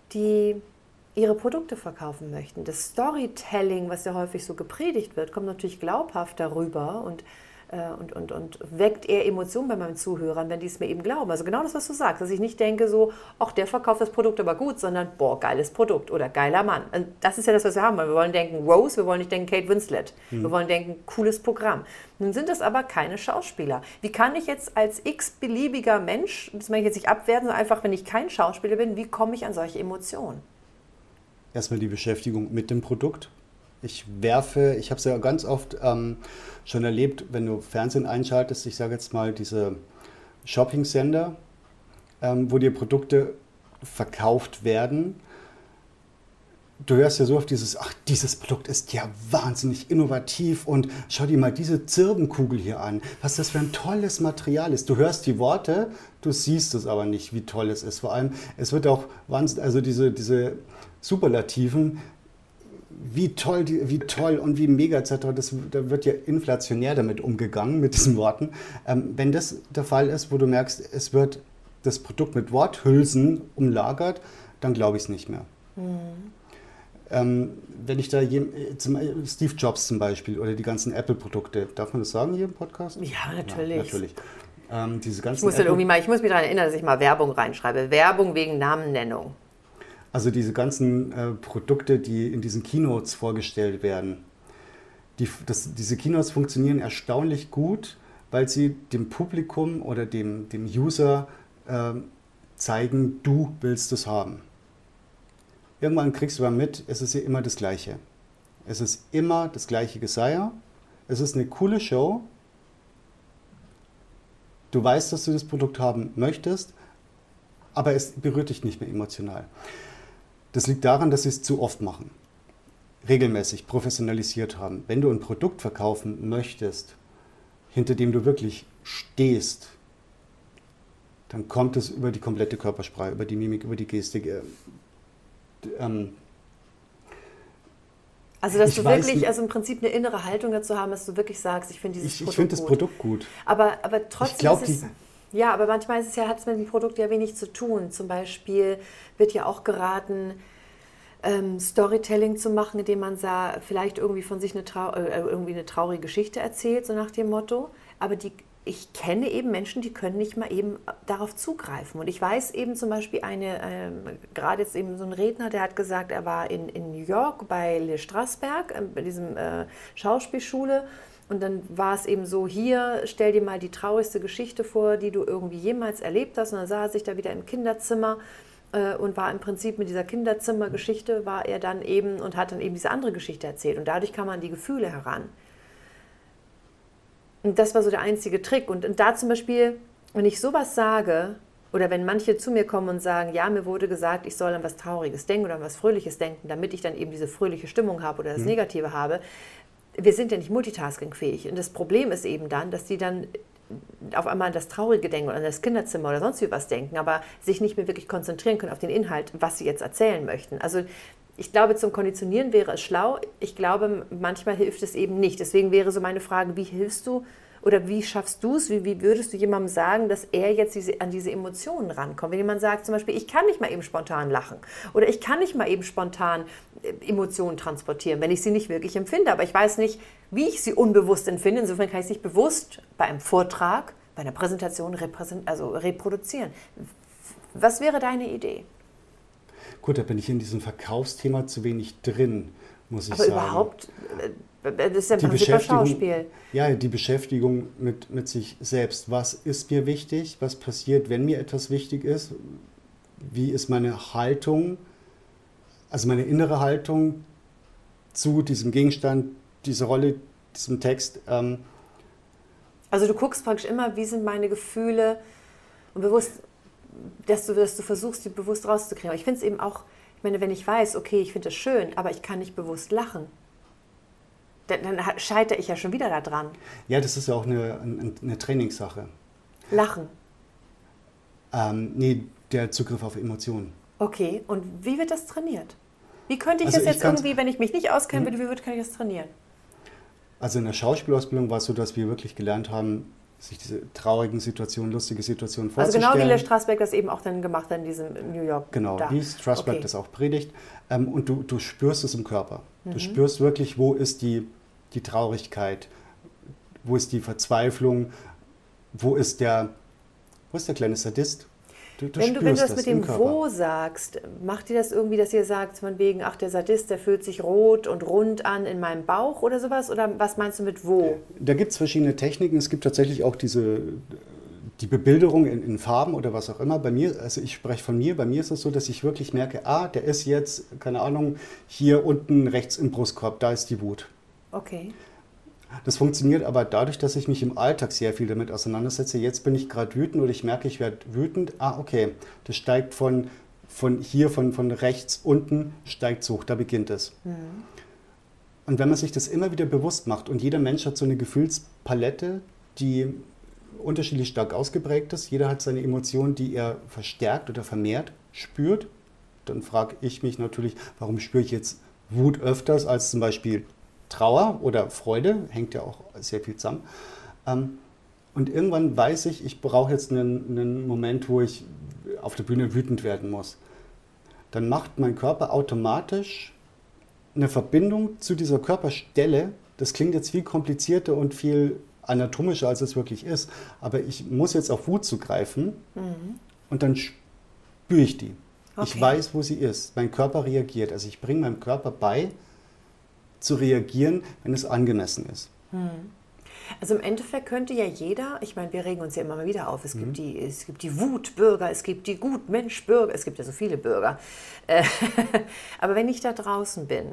A: die ihre Produkte verkaufen möchten. Das Storytelling, was ja häufig so gepredigt wird, kommt natürlich glaubhaft darüber und, äh, und, und, und weckt eher Emotionen bei meinen Zuhörern, wenn die es mir eben glauben. Also genau das, was du sagst, dass ich nicht denke so, ach, der verkauft das Produkt aber gut, sondern, boah, geiles Produkt oder geiler Mann. Und das ist ja das, was wir haben. Wir wollen denken Rose, wir wollen nicht denken Kate Winslet. Hm. Wir wollen denken cooles Programm. Nun sind das aber keine Schauspieler. Wie kann ich jetzt als x-beliebiger Mensch, das möchte ich jetzt nicht abwerten, sondern einfach, wenn ich kein Schauspieler bin, wie komme ich an solche Emotionen?
B: Erstmal die Beschäftigung mit dem Produkt. Ich werfe, ich habe es ja ganz oft ähm, schon erlebt, wenn du Fernsehen einschaltest, ich sage jetzt mal diese Shopping-Sender, ähm, wo dir Produkte verkauft werden. Du hörst ja so oft dieses, ach, dieses Produkt ist ja wahnsinnig innovativ und schau dir mal diese Zirbenkugel hier an, was das für ein tolles Material ist. Du hörst die Worte, du siehst es aber nicht, wie toll es ist. Vor allem, es wird auch wahnsinnig, also diese, diese Superlativen, wie toll, wie toll und wie mega et cetera. Das, da wird ja inflationär damit umgegangen, mit diesen Worten. Ähm, wenn das der Fall ist, wo du merkst, es wird das Produkt mit Worthülsen umlagert, dann glaube ich es nicht mehr. Mhm. Ähm, wenn ich da jem, zum, Steve Jobs zum Beispiel oder die ganzen Apple-Produkte, darf man das sagen hier im Podcast?
A: Ja, natürlich.
B: Ja, natürlich. Ähm, diese ganzen
A: ich, muss dann irgendwie mal, ich muss mich daran erinnern, dass ich mal Werbung reinschreibe. Werbung wegen Namennennung.
B: Also diese ganzen äh, Produkte, die in diesen Keynotes vorgestellt werden, die, das, diese Keynotes funktionieren erstaunlich gut, weil sie dem Publikum oder dem, dem User äh, zeigen, du willst es haben. Irgendwann kriegst du aber mit, es ist ja immer das Gleiche. Es ist immer das gleiche Geseier. Es ist eine coole Show. Du weißt, dass du das Produkt haben möchtest, aber es berührt dich nicht mehr emotional. Das liegt daran, dass sie es zu oft machen. Regelmäßig, professionalisiert haben. Wenn du ein Produkt verkaufen möchtest, hinter dem du wirklich stehst, dann kommt es über die komplette Körpersprache, über die Mimik, über die Gestik. Äh, ähm,
A: also, dass du wirklich, nicht, also im Prinzip eine innere Haltung dazu haben, dass du wirklich sagst, ich finde dieses
B: ich,
A: Produkt
B: ich find das
A: gut.
B: Produkt gut.
A: Aber, aber trotzdem
B: ich glaub,
A: ist es,
B: die,
A: ja, aber manchmal ist es ja, hat es mit dem Produkt ja wenig zu tun. Zum Beispiel wird ja auch geraten, ähm, Storytelling zu machen, indem man sah, vielleicht irgendwie von sich eine, trau äh, irgendwie eine traurige Geschichte erzählt, so nach dem Motto. Aber die, ich kenne eben Menschen, die können nicht mal eben darauf zugreifen. Und ich weiß eben zum Beispiel eine, ähm, gerade jetzt eben so ein Redner, der hat gesagt, er war in, in New York bei Le Strasberg, äh, bei diesem äh, Schauspielschule. Und dann war es eben so, hier, stell dir mal die traurigste Geschichte vor, die du irgendwie jemals erlebt hast. Und dann sah er sich da wieder im Kinderzimmer äh, und war im Prinzip mit dieser Kinderzimmergeschichte, war er dann eben und hat dann eben diese andere Geschichte erzählt. Und dadurch kam man an die Gefühle heran. Und das war so der einzige Trick. Und, und da zum Beispiel, wenn ich sowas sage, oder wenn manche zu mir kommen und sagen, ja, mir wurde gesagt, ich soll an was Trauriges denken oder an was Fröhliches denken, damit ich dann eben diese fröhliche Stimmung habe oder das
B: Mhm.
A: Negative habe. Wir sind ja nicht multitaskingfähig. Und das Problem ist eben dann, dass die dann auf einmal an das Traurige denken oder an das Kinderzimmer oder sonst wie was denken, aber sich nicht mehr wirklich konzentrieren können auf den Inhalt, was sie jetzt erzählen möchten. Also ich glaube, zum Konditionieren wäre es schlau. Ich glaube, manchmal hilft es eben nicht. Deswegen wäre so meine Frage, wie hilfst du oder wie schaffst du es, wie, wie würdest du jemandem sagen, dass er jetzt diese, an diese Emotionen rankommt? Wenn jemand sagt zum Beispiel, ich kann nicht mal eben spontan lachen oder ich kann nicht mal eben spontan Emotionen transportieren, wenn ich sie nicht wirklich empfinde, aber ich weiß nicht, wie ich sie unbewusst empfinde. Insofern kann ich es nicht bewusst bei einem Vortrag, bei einer Präsentation also reproduzieren. Was wäre deine Idee?
B: Gut, da bin ich in diesem Verkaufsthema zu wenig drin, muss ich
A: aber
B: sagen.
A: Aber überhaupt, das ist ja im
B: die
A: Prinzip ein Schauspiel.
B: Ja, die Beschäftigung mit, mit sich selbst. Was ist mir wichtig? Was passiert, wenn mir etwas wichtig ist? Wie ist meine Haltung, also meine innere Haltung zu diesem Gegenstand, dieser Rolle, diesem Text? Ähm
A: also du guckst praktisch immer, wie sind meine Gefühle und bewusst, dass du, dass du versuchst, die bewusst rauszukriegen. Aber ich finde es eben auch, ich meine, wenn ich weiß, okay, ich finde es schön, aber ich kann nicht bewusst lachen, dann, dann scheitere ich ja schon wieder daran.
B: Ja, das ist ja auch eine, eine Trainingssache.
A: Lachen?
B: Ähm, nee, der Zugriff auf Emotionen.
A: Okay, und wie wird das trainiert? Wie könnte ich
B: also
A: das
B: ich
A: jetzt irgendwie, wenn ich mich nicht auskenne,
B: mhm.
A: wie wird, kann ich das trainieren?
B: Also in der Schauspielausbildung war es so, dass wir wirklich gelernt haben, sich diese traurigen Situationen, lustige Situationen
A: Also
B: vorzustellen.
A: genau wie der Strassberg das eben auch dann gemacht hat in diesem New York.
B: Genau,
A: da.
B: wie Strassberg
A: Okay.
B: das auch predigt. Ähm, und du, du spürst es im Körper.
A: Mhm.
B: Du spürst wirklich, wo ist die, die Traurigkeit, wo ist die Verzweiflung, wo ist der, wo ist der kleine Sadist? Du, du
A: Wenn du, wenn du das
B: das
A: mit
B: im
A: dem
B: Körper.
A: Wo sagst, macht ihr das irgendwie, dass ihr sagt, von wegen, ach, der Sadist, der fühlt sich rot und rund an in meinem Bauch oder sowas? Oder was meinst du mit wo?
B: Da gibt es verschiedene Techniken. Es gibt tatsächlich auch diese, die Bebilderung in, in Farben oder was auch immer. Bei mir, also ich spreche von mir, bei mir ist es so, dass ich wirklich merke, ah, der ist jetzt, keine Ahnung, hier unten rechts im Brustkorb, da ist die Wut.
A: Okay.
B: Das funktioniert aber dadurch, dass ich mich im Alltag sehr viel damit auseinandersetze. Jetzt bin ich gerade wütend oder ich merke, ich werde wütend. Ah, okay, das steigt von, von hier, von, von rechts unten, steigt hoch, da beginnt es.
A: Mhm.
B: Und wenn man sich das immer wieder bewusst macht und jeder Mensch hat so eine Gefühlspalette, die unterschiedlich stark ausgeprägt ist, jeder hat seine Emotionen, die er verstärkt oder vermehrt spürt, dann frage ich mich natürlich, warum spüre ich jetzt Wut öfters als zum Beispiel Trauer oder Freude, hängt ja auch sehr viel zusammen. Und irgendwann weiß ich, ich brauche jetzt einen, einen Moment, wo ich auf der Bühne wütend werden muss. Dann macht mein Körper automatisch eine Verbindung zu dieser Körperstelle. Das klingt jetzt viel komplizierter und viel anatomischer, als es wirklich ist. Aber ich muss jetzt auf Wut zugreifen mhm. und dann spüre ich die. Okay. Ich weiß, wo sie ist. Mein Körper reagiert. Also ich bringe meinem Körper bei, zu reagieren, wenn es angemessen ist.
A: Hm. Also im Endeffekt könnte ja jeder, ich meine, wir regen uns ja immer mal wieder auf, es gibt, hm. die, es gibt die Wutbürger, es gibt die Gutmenschbürger, es gibt ja so viele Bürger. Äh, aber wenn ich da draußen bin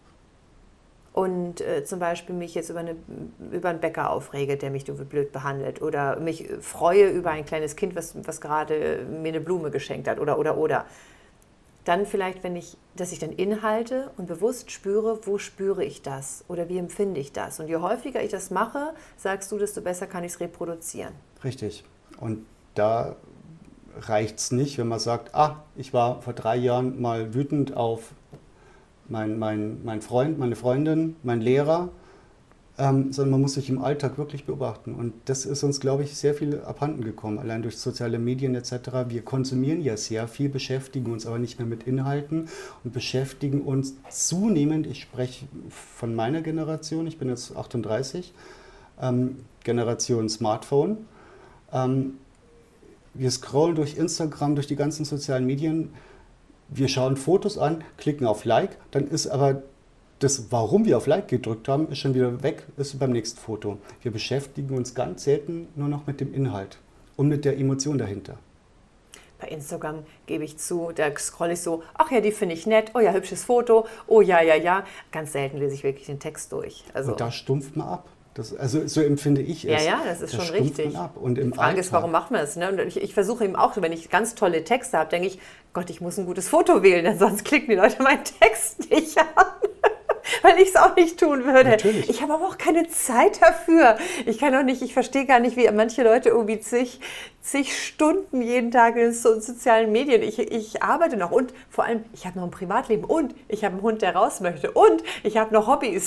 A: und äh, zum Beispiel mich jetzt über, eine, über einen Bäcker aufrege, der mich blöd behandelt, oder mich freue über ein kleines Kind, was, was gerade mir eine Blume geschenkt hat, oder, oder, oder, dann vielleicht, wenn ich, dass ich dann inhalte und bewusst spüre, wo spüre ich das oder wie empfinde ich das. Und je häufiger ich das mache, sagst du, desto besser kann ich es reproduzieren.
B: Richtig. Und da reicht es nicht, wenn man sagt, ah, ich war vor drei Jahren mal wütend auf mein, mein, mein Freund, meine Freundin, mein Lehrer, ähm, sondern man muss sich im Alltag wirklich beobachten. Und das ist uns, glaube ich, sehr viel abhanden gekommen, allein durch soziale Medien et cetera. Wir konsumieren ja sehr viel, beschäftigen uns aber nicht mehr mit Inhalten und beschäftigen uns zunehmend, ich spreche von meiner Generation, ich bin jetzt achtunddreißig, ähm, Generation Smartphone. Ähm, wir scrollen durch Instagram, durch die ganzen sozialen Medien, wir schauen Fotos an, klicken auf Like, dann ist aber das, warum wir auf Like gedrückt haben, ist schon wieder weg, ist beim nächsten Foto. Wir beschäftigen uns ganz selten nur noch mit dem Inhalt und mit der Emotion dahinter.
A: Bei Instagram gebe ich zu, da scrolle ich so, ach ja, die finde ich nett, oh ja, hübsches Foto, oh ja, ja, ja. Ganz selten lese ich wirklich den Text durch. Also
B: und da stumpft man ab. Das, also so empfinde ich es.
A: Ja, ja, das ist
B: da
A: schon richtig.
B: Man ab. Und im
A: Die Frage
B: Alltag,
A: ist, warum macht man das? Ne? Und ich, ich versuche eben auch, wenn ich ganz tolle Texte habe, denke ich, Gott, ich muss ein gutes Foto wählen, denn sonst klicken die Leute meinen Text nicht an. Weil ich es auch nicht tun würde.
B: Natürlich.
A: Ich habe aber auch keine Zeit dafür. Ich kann auch nicht, ich verstehe gar nicht, wie manche Leute irgendwie zig, zig Stunden jeden Tag in so sozialen Medien. Ich, ich arbeite noch und vor allem, ich habe noch ein Privatleben und ich habe einen Hund, der raus möchte und ich habe noch Hobbys.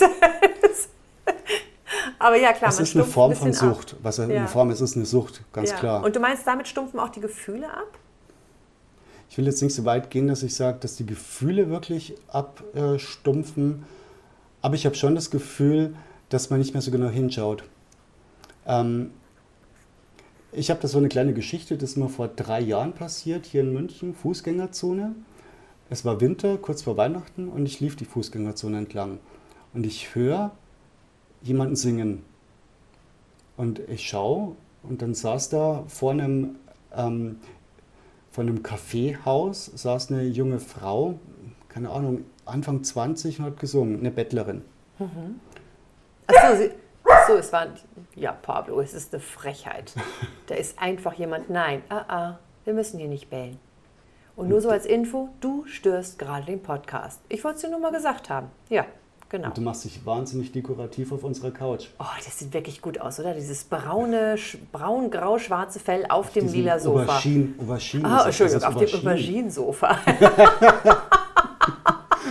A: Aber ja, klar,
B: es
A: man
B: ist eine
A: stumpft
B: Form
A: ein
B: von
A: bisschen
B: Sucht.
A: ab.
B: Was
A: Ja.
B: eine Form ist, ist eine Sucht, ganz
A: Ja.
B: klar.
A: Und du meinst, damit stumpfen auch die Gefühle ab?
B: Ich will jetzt nicht so weit gehen, dass ich sage, dass die Gefühle wirklich abstumpfen. Aber ich habe schon das Gefühl, dass man nicht mehr so genau hinschaut. Ähm, ich habe da so eine kleine Geschichte, das ist mir vor drei Jahren passiert, hier in München, Fußgängerzone. Es war Winter, kurz vor Weihnachten, und ich lief die Fußgängerzone entlang. Und ich höre jemanden singen. Und ich schaue, und dann saß da vor einem, ähm, vor einem Kaffeehaus, saß eine junge Frau, keine Ahnung, Anfang zwanzig, und hat gesungen, eine Bettlerin.
A: Mhm. Achso, sie, achso, es war, ja Pablo, es ist eine Frechheit. Da ist einfach jemand, nein, ah, ah, wir müssen hier nicht bellen. Und nur so als Info, du störst gerade den Podcast. Ich wollte es dir nur mal gesagt haben. Ja, genau.
B: Und du machst dich wahnsinnig dekorativ auf unserer Couch.
A: Oh, das sieht wirklich gut aus, oder? Dieses braune, braun-grau-schwarze Fell auf, auf dem lila Sofa.
B: Aubergine, Aubergine.
A: Ah, Entschuldigung, auf dem Aubergine-Sofa.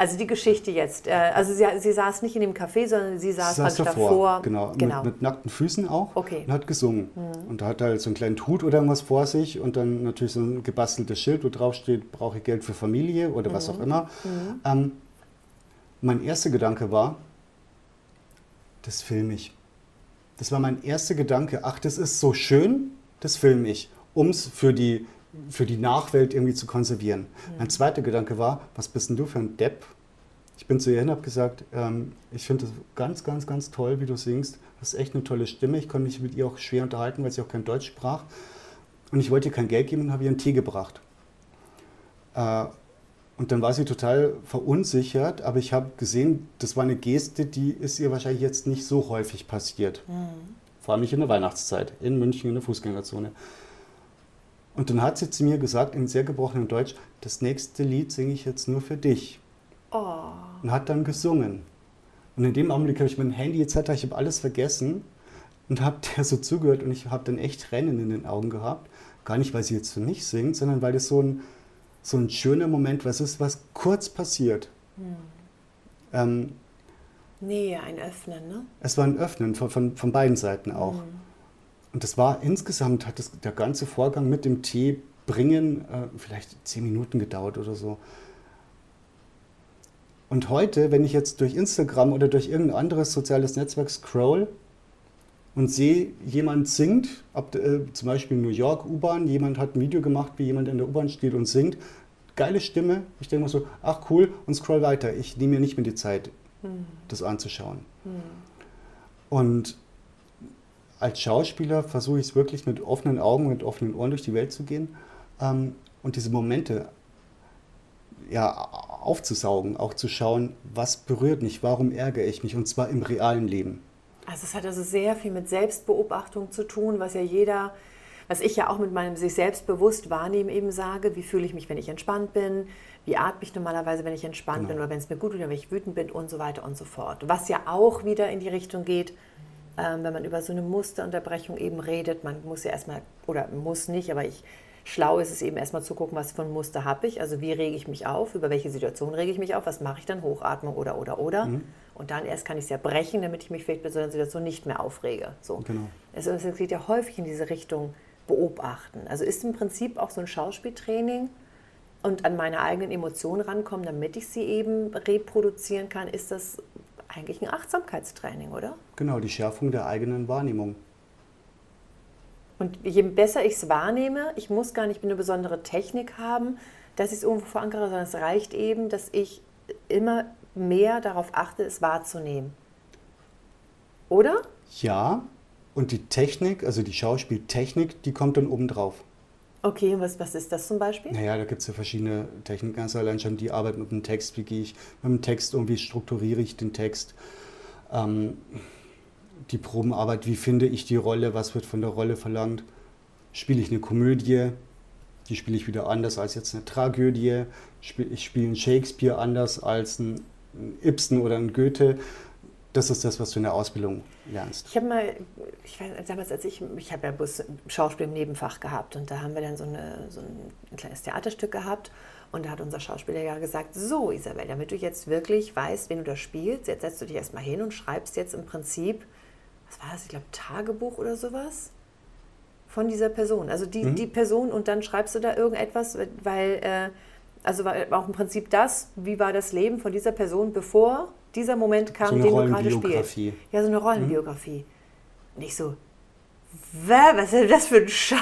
A: Also die Geschichte jetzt, äh, also sie, sie saß nicht in dem Café, sondern sie saß,
B: saß
A: davor,
B: davor, genau,
A: genau.
B: Mit, mit nackten Füßen auch
A: Okay.
B: und hat gesungen. Mhm. Und da hat er halt so einen kleinen Hut oder irgendwas vor sich und dann natürlich so ein gebasteltes Schild, wo drauf steht, brauche ich Geld für Familie oder mhm. was auch immer. Mhm. Ähm, mein erster Gedanke war, das filme ich. Das war mein erster Gedanke, ach, das ist so schön, das filme ich, um es für die, für die Nachwelt irgendwie zu konservieren. Mhm. Mein zweiter Gedanke war, was bist denn du für ein Depp? Ich bin zu ihr hin und habe gesagt, ähm, ich finde das ganz, ganz, ganz toll, wie du singst. Du hast echt eine tolle Stimme. Ich konnte mich mit ihr auch schwer unterhalten, weil sie auch kein Deutsch sprach. Und ich wollte ihr kein Geld geben und habe ihr einen Tee gebracht. Äh, Und dann war sie total verunsichert, aber ich habe gesehen, das war eine Geste, die ist ihr wahrscheinlich jetzt nicht so häufig passiert. Mhm. Vor allem nicht in der Weihnachtszeit, in München in der Fußgängerzone. Und dann hat sie zu mir gesagt, in sehr gebrochenem Deutsch, das nächste Lied singe ich jetzt nur für dich. Oh. Und hat dann gesungen. Und in dem Augenblick habe ich mein Handy et cetera, ich habe alles vergessen und habe der so zugehört und ich habe dann echt Tränen in den Augen gehabt. Gar nicht, weil sie jetzt für mich singt, sondern weil das so ein So ein schöner Moment, was ist, was kurz passiert. Hm. Ähm,
A: Nähe, ein Öffnen, ne?
B: Es war ein Öffnen von, von, von beiden Seiten auch. Hm. Und das war insgesamt, hat das, der ganze Vorgang mit dem Tee bringen äh, vielleicht zehn Minuten gedauert oder so. Und heute, wenn ich jetzt durch Instagram oder durch irgendein anderes soziales Netzwerk scroll und sehe, jemand singt, ab, äh, zum Beispiel in New York, U-Bahn, jemand hat ein Video gemacht, wie jemand in der U-Bahn steht und singt, geile Stimme, ich denke mir so, ach cool, und scroll weiter. Ich nehme mir nicht mehr die Zeit, hm. das anzuschauen. Hm. Und als Schauspieler versuche ich es wirklich mit offenen Augen, mit offenen Ohren durch die Welt zu gehen ähm, und diese Momente ja, aufzusaugen, auch zu schauen, was berührt mich, warum ärgere ich mich, und zwar im realen Leben.
A: Also es hat also sehr viel mit Selbstbeobachtung zu tun, was ja jeder, was ich ja auch mit meinem sich selbstbewusst wahrnehmen eben sage, wie fühle ich mich, wenn ich entspannt bin, wie atme ich normalerweise, wenn ich entspannt genau. bin oder wenn es mir gut tut, wenn ich wütend bin und so weiter und so fort. Was ja auch wieder in die Richtung geht, ähm, wenn man über so eine Musterunterbrechung eben redet, man muss ja erstmal, oder muss nicht, aber ich, schlau ist es eben erstmal zu gucken, was für ein Muster habe ich, also wie rege ich mich auf, über welche Situation rege ich mich auf, was mache ich dann, Hochatmung oder, oder, oder. Mhm. Und dann erst kann ich es ja brechen, damit ich mich vielleicht bei so einer Situation nicht mehr aufrege. So.
B: Genau.
A: Also es geht ja häufig in diese Richtung beobachten. Also ist im Prinzip auch so ein Schauspieltraining und an meine eigenen Emotionen rankommen, damit ich sie eben reproduzieren kann, ist das eigentlich ein Achtsamkeitstraining, oder?
B: Genau, die Schärfung der eigenen Wahrnehmung.
A: Und je besser ich es wahrnehme, ich muss gar nicht eine besondere Technik haben, dass ich es irgendwo verankere, sondern es reicht eben, dass ich immer mehr darauf achte, es wahrzunehmen. Oder?
B: Ja, und die Technik, also die Schauspieltechnik, die kommt dann oben drauf.
A: Okay, was, was ist das zum Beispiel?
B: Naja, da gibt es ja verschiedene Techniken. Also allein schon die Arbeit mit dem Text, wie gehe ich mit dem Text um, wie strukturiere ich den Text. Ähm, die Probenarbeit, wie finde ich die Rolle, was wird von der Rolle verlangt. Spiele ich eine Komödie, die spiele ich wieder anders als jetzt eine Tragödie. Ich spiele einen Shakespeare anders als ein Ibsen oder ein Goethe. Das ist das, was du in der Ausbildung lernst.
A: Ich habe mal, ich weiß, damals als ich, ich habe ja bloß Schauspiel im Nebenfach gehabt und da haben wir dann so, eine, so ein, ein kleines Theaterstück gehabt und da hat unser Schauspieler ja gesagt, so Isabel, damit du jetzt wirklich weißt, wen du da spielst, jetzt setzt du dich erstmal hin und schreibst jetzt im Prinzip, was war das, ich glaube Tagebuch oder sowas von dieser Person. Also die, mhm. die Person und dann schreibst du da irgendetwas, weil, äh, also war auch im Prinzip das, wie war das Leben von dieser Person, bevor dieser Moment kam,
B: so
A: den du gerade spielst. Ja, so eine Rollenbiografie. Mhm. Und ich so, was ist das für ein Scheiß?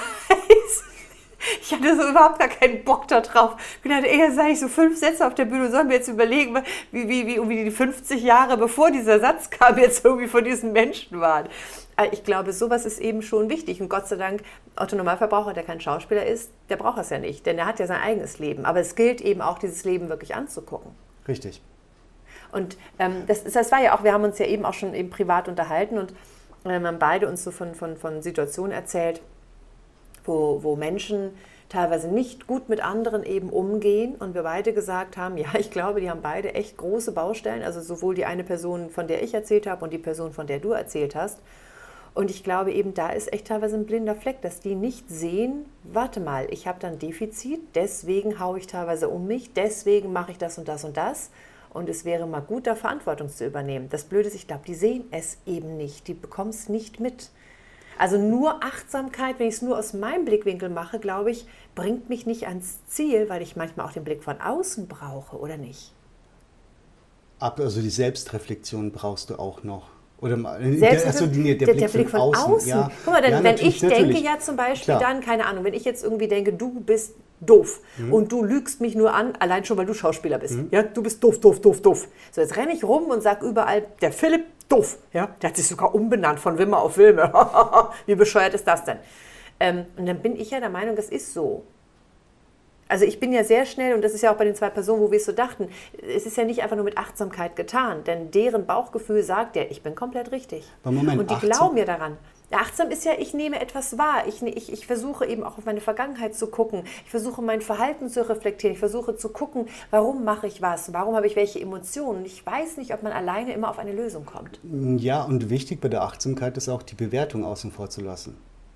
A: Ich hatte so überhaupt gar keinen Bock da drauf. Ich dachte, ey, jetzt sage ich so fünf Sätze auf der Bühne, sollen wir jetzt überlegen, wie, wie, wie irgendwie die fünfzig Jahre, bevor dieser Satz kam, jetzt irgendwie von diesen Menschen waren. Ich glaube, sowas ist eben schon wichtig. Und Gott sei Dank, Otto Normalverbraucher, der kein Schauspieler ist, der braucht das ja nicht, denn er hat ja sein eigenes Leben. Aber es gilt eben auch, dieses Leben wirklich anzugucken.
B: Richtig.
A: Und ähm, das, das war ja auch, wir haben uns ja eben auch schon eben privat unterhalten und ähm, haben beide uns so von, von, von Situationen erzählt, wo, wo Menschen teilweise nicht gut mit anderen eben umgehen und wir beide gesagt haben, ja, ich glaube, die haben beide echt große Baustellen, also sowohl die eine Person, von der ich erzählt habe und die Person, von der du erzählt hast. Und ich glaube eben, da ist echt teilweise ein blinder Fleck, dass die nicht sehen, warte mal, ich habe da ein Defizit, deswegen haue ich teilweise um mich, deswegen mache ich das und das und das. und es wäre mal gut, da Verantwortung zu übernehmen. Das Blöde ist, ich glaube, die sehen es eben nicht, die bekommen es nicht mit. Also nur Achtsamkeit, wenn ich es nur aus meinem Blickwinkel mache, glaube ich, bringt mich nicht ans Ziel, weil ich manchmal auch den Blick von außen brauche, oder nicht?
B: Also die Selbstreflexion brauchst du auch noch. Oder
A: Selbst
B: also
A: der, der, der Blick von außen. außen. Ja, Guck mal, dann, ja, wenn ich denke natürlich. ja zum Beispiel Klar. dann, keine Ahnung, wenn ich jetzt irgendwie denke, du bist doof mhm. und du lügst mich nur an, allein schon, weil du Schauspieler bist. Mhm. Ja, du bist doof, doof, doof, doof. So, jetzt renne ich rum und sage überall, der Philipp, doof. Ja, der hat sich sogar umbenannt von Wimmer auf Wilme. Wie bescheuert ist das denn? Ähm, und dann bin ich ja der Meinung, das ist so. Also ich bin ja sehr schnell, und das ist ja auch bei den zwei Personen, wo wir es so dachten, es ist ja nicht einfach nur mit Achtsamkeit getan, denn deren Bauchgefühl sagt ja, ich bin komplett richtig.
B: Moment,
A: und die
B: achtsam.
A: glauben ja daran. Achtsam ist ja, ich nehme etwas wahr, ich, ich, ich versuche eben auch auf meine Vergangenheit zu gucken, ich versuche mein Verhalten zu reflektieren, ich versuche zu gucken, warum mache ich was, warum habe ich welche Emotionen. Ich weiß nicht, ob man alleine immer auf eine Lösung kommt.
B: Ja, und wichtig bei der Achtsamkeit ist auch, die Bewertung außen vor zu lassen.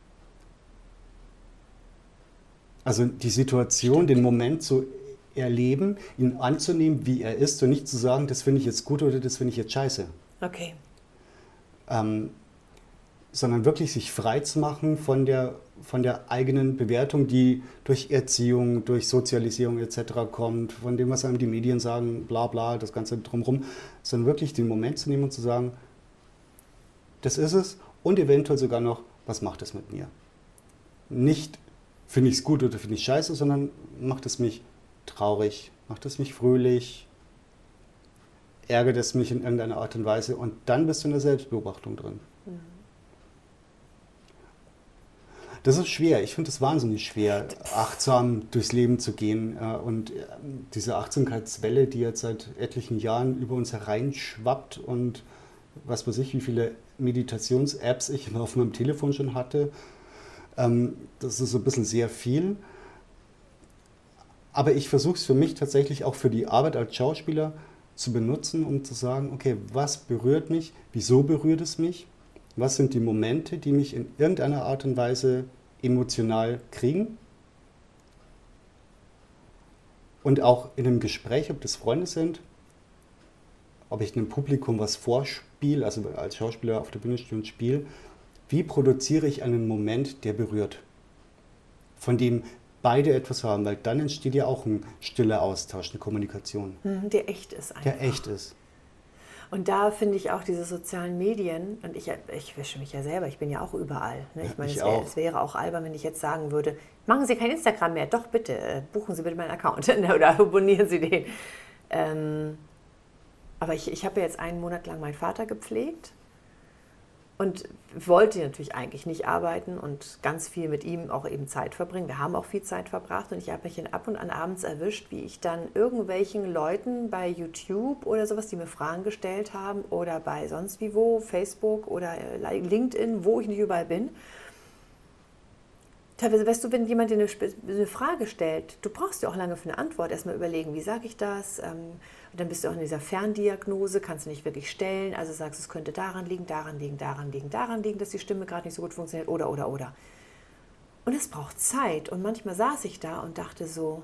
B: Also die Situation, Stimmt. den Moment zu erleben, ihn anzunehmen, wie er ist und nicht zu sagen, das finde ich jetzt gut oder das finde ich jetzt scheiße.
A: Okay.
B: Ähm, sondern wirklich sich frei zu machen von der, von der eigenen Bewertung, die durch Erziehung, durch Sozialisierung et cetera kommt, von dem, was einem die Medien sagen, bla bla, das Ganze drumherum, sondern wirklich den Moment zu nehmen und zu sagen, das ist es und eventuell sogar noch, was macht es mit mir? Nicht finde ich es gut oder finde ich scheiße, sondern macht es mich traurig, macht es mich fröhlich, ärgert es mich in irgendeiner Art und Weise und dann bist du in der Selbstbeobachtung drin. Mhm. Das ist schwer, ich finde es wahnsinnig schwer, achtsam durchs Leben zu gehen und diese Achtsamkeitswelle, die jetzt seit etlichen Jahren über uns hereinschwappt und was weiß ich, wie viele Meditations-Apps ich auf meinem Telefon schon hatte, das ist so ein bisschen sehr viel. Aber ich versuche es für mich tatsächlich auch für die Arbeit als Schauspieler zu benutzen, um zu sagen, okay, was berührt mich, wieso berührt es mich, was sind die Momente, die mich in irgendeiner Art und Weise emotional kriegen. Und auch in einem Gespräch, ob das Freunde sind, ob ich einem Publikum was vorspiele, also als Schauspieler auf der Bühne stehe und spiele, wie produziere ich einen Moment, der berührt, von dem beide etwas haben, weil dann entsteht ja auch ein stiller Austausch, eine Kommunikation.
A: Der echt ist einfach.
B: Der echt ist.
A: Und da finde ich auch diese sozialen Medien, und ich, ich wische mich ja selber, ich bin ja auch überall. Ne? Ich meine,
B: ich
A: es, wär, es wäre auch albern, wenn ich jetzt sagen würde, machen Sie kein Instagram mehr, doch bitte, buchen Sie bitte meinen Account oder abonnieren Sie den. Ähm, aber ich, ich habe ja jetzt einen Monat lang meinen Vater gepflegt. Und wollte natürlich eigentlich nicht arbeiten und ganz viel mit ihm auch eben Zeit verbringen. Wir haben auch viel Zeit verbracht und ich habe mich ab und an abends erwischt, wie ich dann irgendwelchen Leuten bei YouTube oder sowas, die mir Fragen gestellt haben oder bei sonst wie wo, Facebook oder LinkedIn, wo ich nicht überall bin. Teilweise, weißt du, wenn jemand dir eine, eine Frage stellt, du brauchst ja auch lange für eine Antwort, erstmal überlegen, wie sage ich das? Und dann bist du auch in dieser Ferndiagnose, kannst du nicht wirklich stellen, also sagst, es könnte daran liegen, daran liegen, daran liegen, daran liegen, dass die Stimme gerade nicht so gut funktioniert, oder, oder, oder. Und es braucht Zeit. Und manchmal saß ich da und dachte so,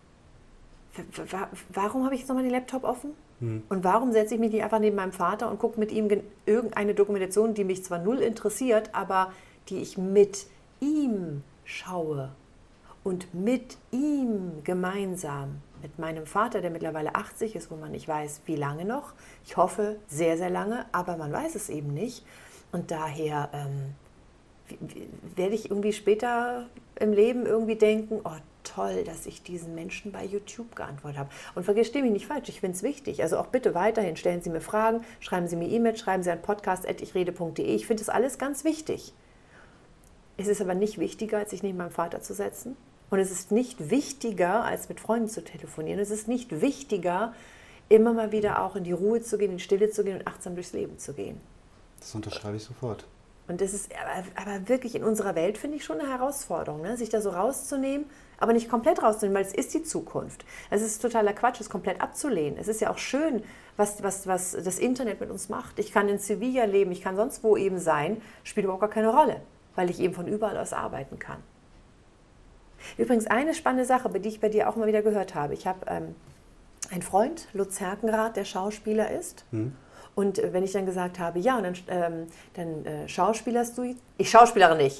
A: warum habe ich jetzt nochmal den Laptop offen? Hm. Und warum setze ich mich nicht einfach neben meinem Vater und gucke mit ihm irgendeine Dokumentation, die mich zwar null interessiert, aber die ich mit ihm schaue und mit ihm gemeinsam, mit meinem Vater, der mittlerweile achtzig ist, wo man nicht weiß, wie lange noch. Ich hoffe, sehr, sehr lange, aber man weiß es eben nicht. Und daher ähm, werde ich irgendwie später im Leben irgendwie denken, oh toll, dass ich diesen Menschen bei YouTube geantwortet habe. Und versteh mich nicht falsch, ich finde es wichtig. Also auch bitte weiterhin, stellen Sie mir Fragen, schreiben Sie mir E-Mails, schreiben Sie an podcast at ichrede punkt de. Ich finde das alles ganz wichtig. Es ist aber nicht wichtiger, als sich neben meinem Vater zu setzen. Und es ist nicht wichtiger, als mit Freunden zu telefonieren. Es ist nicht wichtiger, immer mal wieder auch in die Ruhe zu gehen, in die Stille zu gehen und achtsam durchs Leben zu gehen.
B: Das unterschreibe ich sofort.
A: Und das ist aber, aber wirklich in unserer Welt, finde ich, schon eine Herausforderung, ne? Sich da so rauszunehmen, aber nicht komplett rauszunehmen, weil es ist die Zukunft. Es ist totaler Quatsch, es komplett abzulehnen. Es ist ja auch schön, was, was, was das Internet mit uns macht. Ich kann in Sevilla leben, ich kann sonst wo eben sein, spielt überhaupt gar keine Rolle, weil ich eben von überall aus arbeiten kann. Übrigens eine spannende Sache, die ich bei dir auch immer wieder gehört habe. Ich habe ähm, ein Freund, Lutz Herkenrath, der Schauspieler ist. Mhm. Und wenn ich dann gesagt habe, ja, und dann, ähm, dann äh, schauspielerst du, ich schauspielere nicht.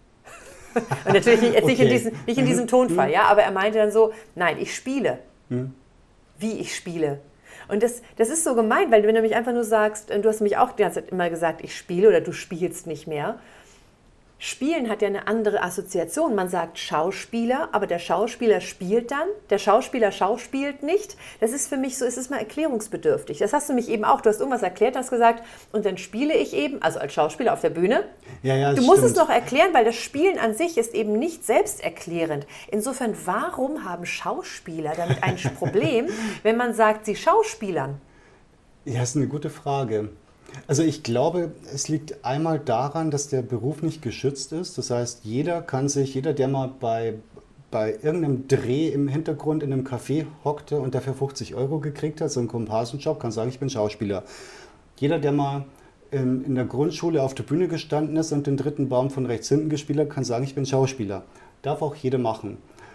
A: Und natürlich jetzt okay. nicht, in diesem, nicht in diesem Tonfall, mhm. ja, aber er meinte dann so, nein, ich spiele. Mhm. Wie ich spiele. Und das, das ist so gemein, weil wenn du mich einfach nur sagst, du hast mich auch die ganze Zeit immer gesagt, ich spiele oder du spielst nicht mehr. Spielen hat ja eine andere Assoziation. Man sagt Schauspieler, aber der Schauspieler spielt dann. Der Schauspieler schauspielt nicht. Das ist für mich so, es ist mal erklärungsbedürftig. Das hast du mich eben auch, du hast irgendwas erklärt, hast gesagt, und dann spiele ich eben, also als Schauspieler auf der Bühne.
B: Ja, ja,
A: du musst
B: stimmt.
A: es noch erklären, weil das Spielen an sich ist eben nicht selbsterklärend. Insofern, warum haben Schauspieler damit ein Problem, wenn man sagt, sie schauspielern?
B: Ja, ist eine gute Frage. Also ich glaube, es liegt einmal daran, dass der Beruf nicht geschützt ist. Das heißt, jeder kann sich, jeder, der mal bei, bei irgendeinem Dreh im Hintergrund in einem Café hockte und dafür fünfzig Euro gekriegt hat, so einen Komparsenjob, kann sagen, ich bin Schauspieler. Jeder, der mal in, in der Grundschule auf der Bühne gestanden ist und den dritten Baum von rechts hinten gespielt hat, kann sagen, ich bin Schauspieler. Darf auch jeder machen.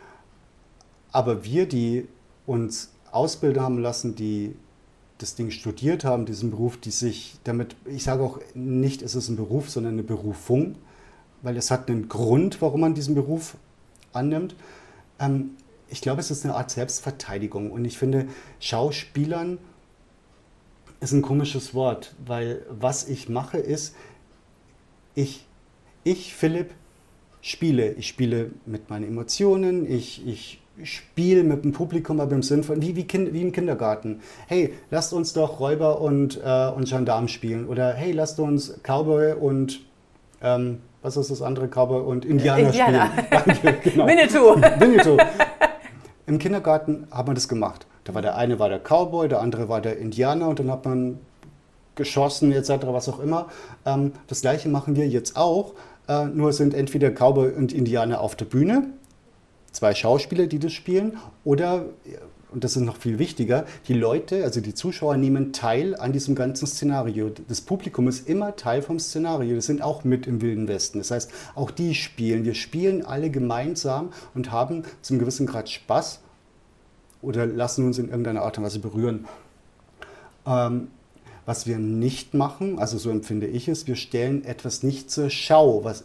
B: Aber wir, die uns ausbilden haben lassen, die das Ding studiert haben, diesen Beruf, die sich damit, ich sage auch nicht, es ist ein Beruf, sondern eine Berufung, weil es hat einen Grund, warum man diesen Beruf annimmt. Ähm, ich glaube, es ist eine Art Selbstverteidigung und ich finde, Schauspielern ist ein komisches Wort, weil was ich mache ist, ich, ich Philipp, spiele. Ich spiele mit meinen Emotionen, ich, ich Spiel mit dem Publikum, aber im Sinn von, wie, wie, kind, wie im Kindergarten. Hey, lasst uns doch Räuber und, äh, und Gendarm spielen. Oder hey, lasst uns Cowboy und, ähm, was ist das andere, Cowboy und Indianer,
A: Indianer.
B: spielen. Danke, genau.
A: Winnetou.
B: Winnetou. Im Kindergarten hat man das gemacht. Da war der eine war der Cowboy, der andere war der Indianer und dann hat man geschossen et cetera, was auch immer. Ähm, das Gleiche machen wir jetzt auch, äh, nur sind entweder Cowboy und Indianer auf der Bühne, zwei Schauspieler, die das spielen, oder, und das ist noch viel wichtiger, die Leute, also die Zuschauer nehmen teil an diesem ganzen Szenario. Das Publikum ist immer Teil vom Szenario, das sind auch mit im Wilden Westen. Das heißt, auch die spielen. Wir spielen alle gemeinsam und haben zum gewissen Grad Spaß oder lassen uns in irgendeiner Art und Weise berühren. Ähm, was wir nicht machen, also so empfinde ich es, wir stellen etwas nicht zur Schau, was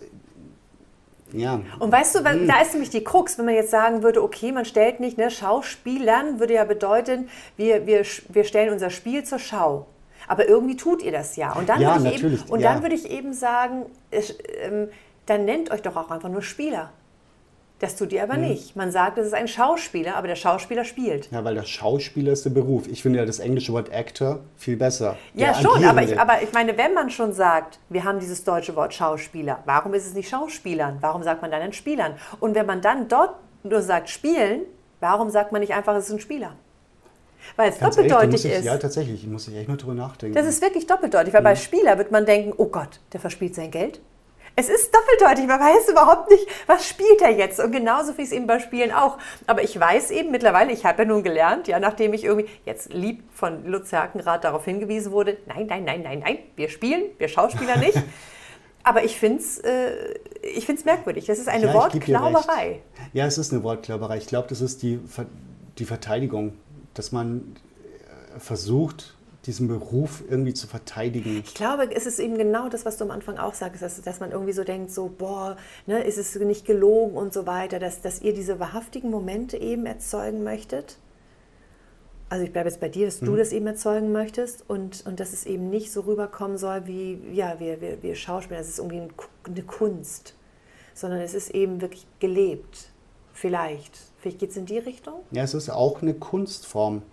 B: ja.
A: Und weißt du, da ist nämlich die Krux, wenn man jetzt sagen würde, okay, man stellt nicht, ne, Schauspielern würde ja bedeuten, wir, wir, wir stellen unser Spiel zur Schau. Aber irgendwie tut ihr das ja. Und dann,
B: ja,
A: würde, ich
B: natürlich,
A: eben, und
B: ja.
A: dann würde ich eben sagen, es, ähm, dann nennt euch doch auch einfach nur Spieler. Das tut ihr aber mhm. nicht. Man sagt, es ist ein Schauspieler, aber der Schauspieler spielt.
B: Ja, weil der Schauspieler ist der Beruf. Ich finde ja das englische Wort Actor viel besser.
A: Ja, schon, aber ich, aber ich meine, wenn man schon sagt, wir haben dieses deutsche Wort Schauspieler, warum ist es nicht Schauspielern? Warum sagt man dann ein Spielern? Und wenn man dann dort nur sagt Spielen, warum sagt man nicht einfach, es ist ein Spieler? Weil es
B: Ganz
A: doppeldeutig
B: ehrlich, ich,
A: ist.
B: Ja, tatsächlich, ich muss echt mal drüber nachdenken.
A: Das ist wirklich doppeldeutig, weil mhm. bei Spieler wird man denken, oh Gott, der verspielt sein Geld. Es ist doppeldeutig, man weiß überhaupt nicht, was spielt er jetzt. Und genauso wie es eben bei Spielen auch. Aber ich weiß eben mittlerweile, ich habe ja nun gelernt, ja, nachdem ich irgendwie jetzt lieb von Lutz Herkenrath darauf hingewiesen wurde, nein, nein, nein, nein, nein, wir spielen, wir Schauspieler nicht. Aber ich finde es äh, ich find's merkwürdig. Das ist eine
B: ja,
A: Wortklauberei.
B: Ja, es ist eine Wortklauberei. Ich glaube, das ist die, die Verteidigung, dass man versucht, diesen Beruf irgendwie zu verteidigen.
A: Ich glaube, es ist eben genau das, was du am Anfang auch sagst, dass, dass man irgendwie so denkt, so, boah, ne, ist es nicht gelogen und so weiter, dass, dass ihr diese wahrhaftigen Momente eben erzeugen möchtet. Also ich bleibe jetzt bei dir, dass du hm. das eben erzeugen möchtest und, und dass es eben nicht so rüberkommen soll wie, ja, wir, wir, wir Schauspieler, es ist irgendwie eine Kunst, sondern es ist eben wirklich gelebt. Vielleicht. Vielleicht geht es in die Richtung?
B: Ja, es ist auch eine Kunstform.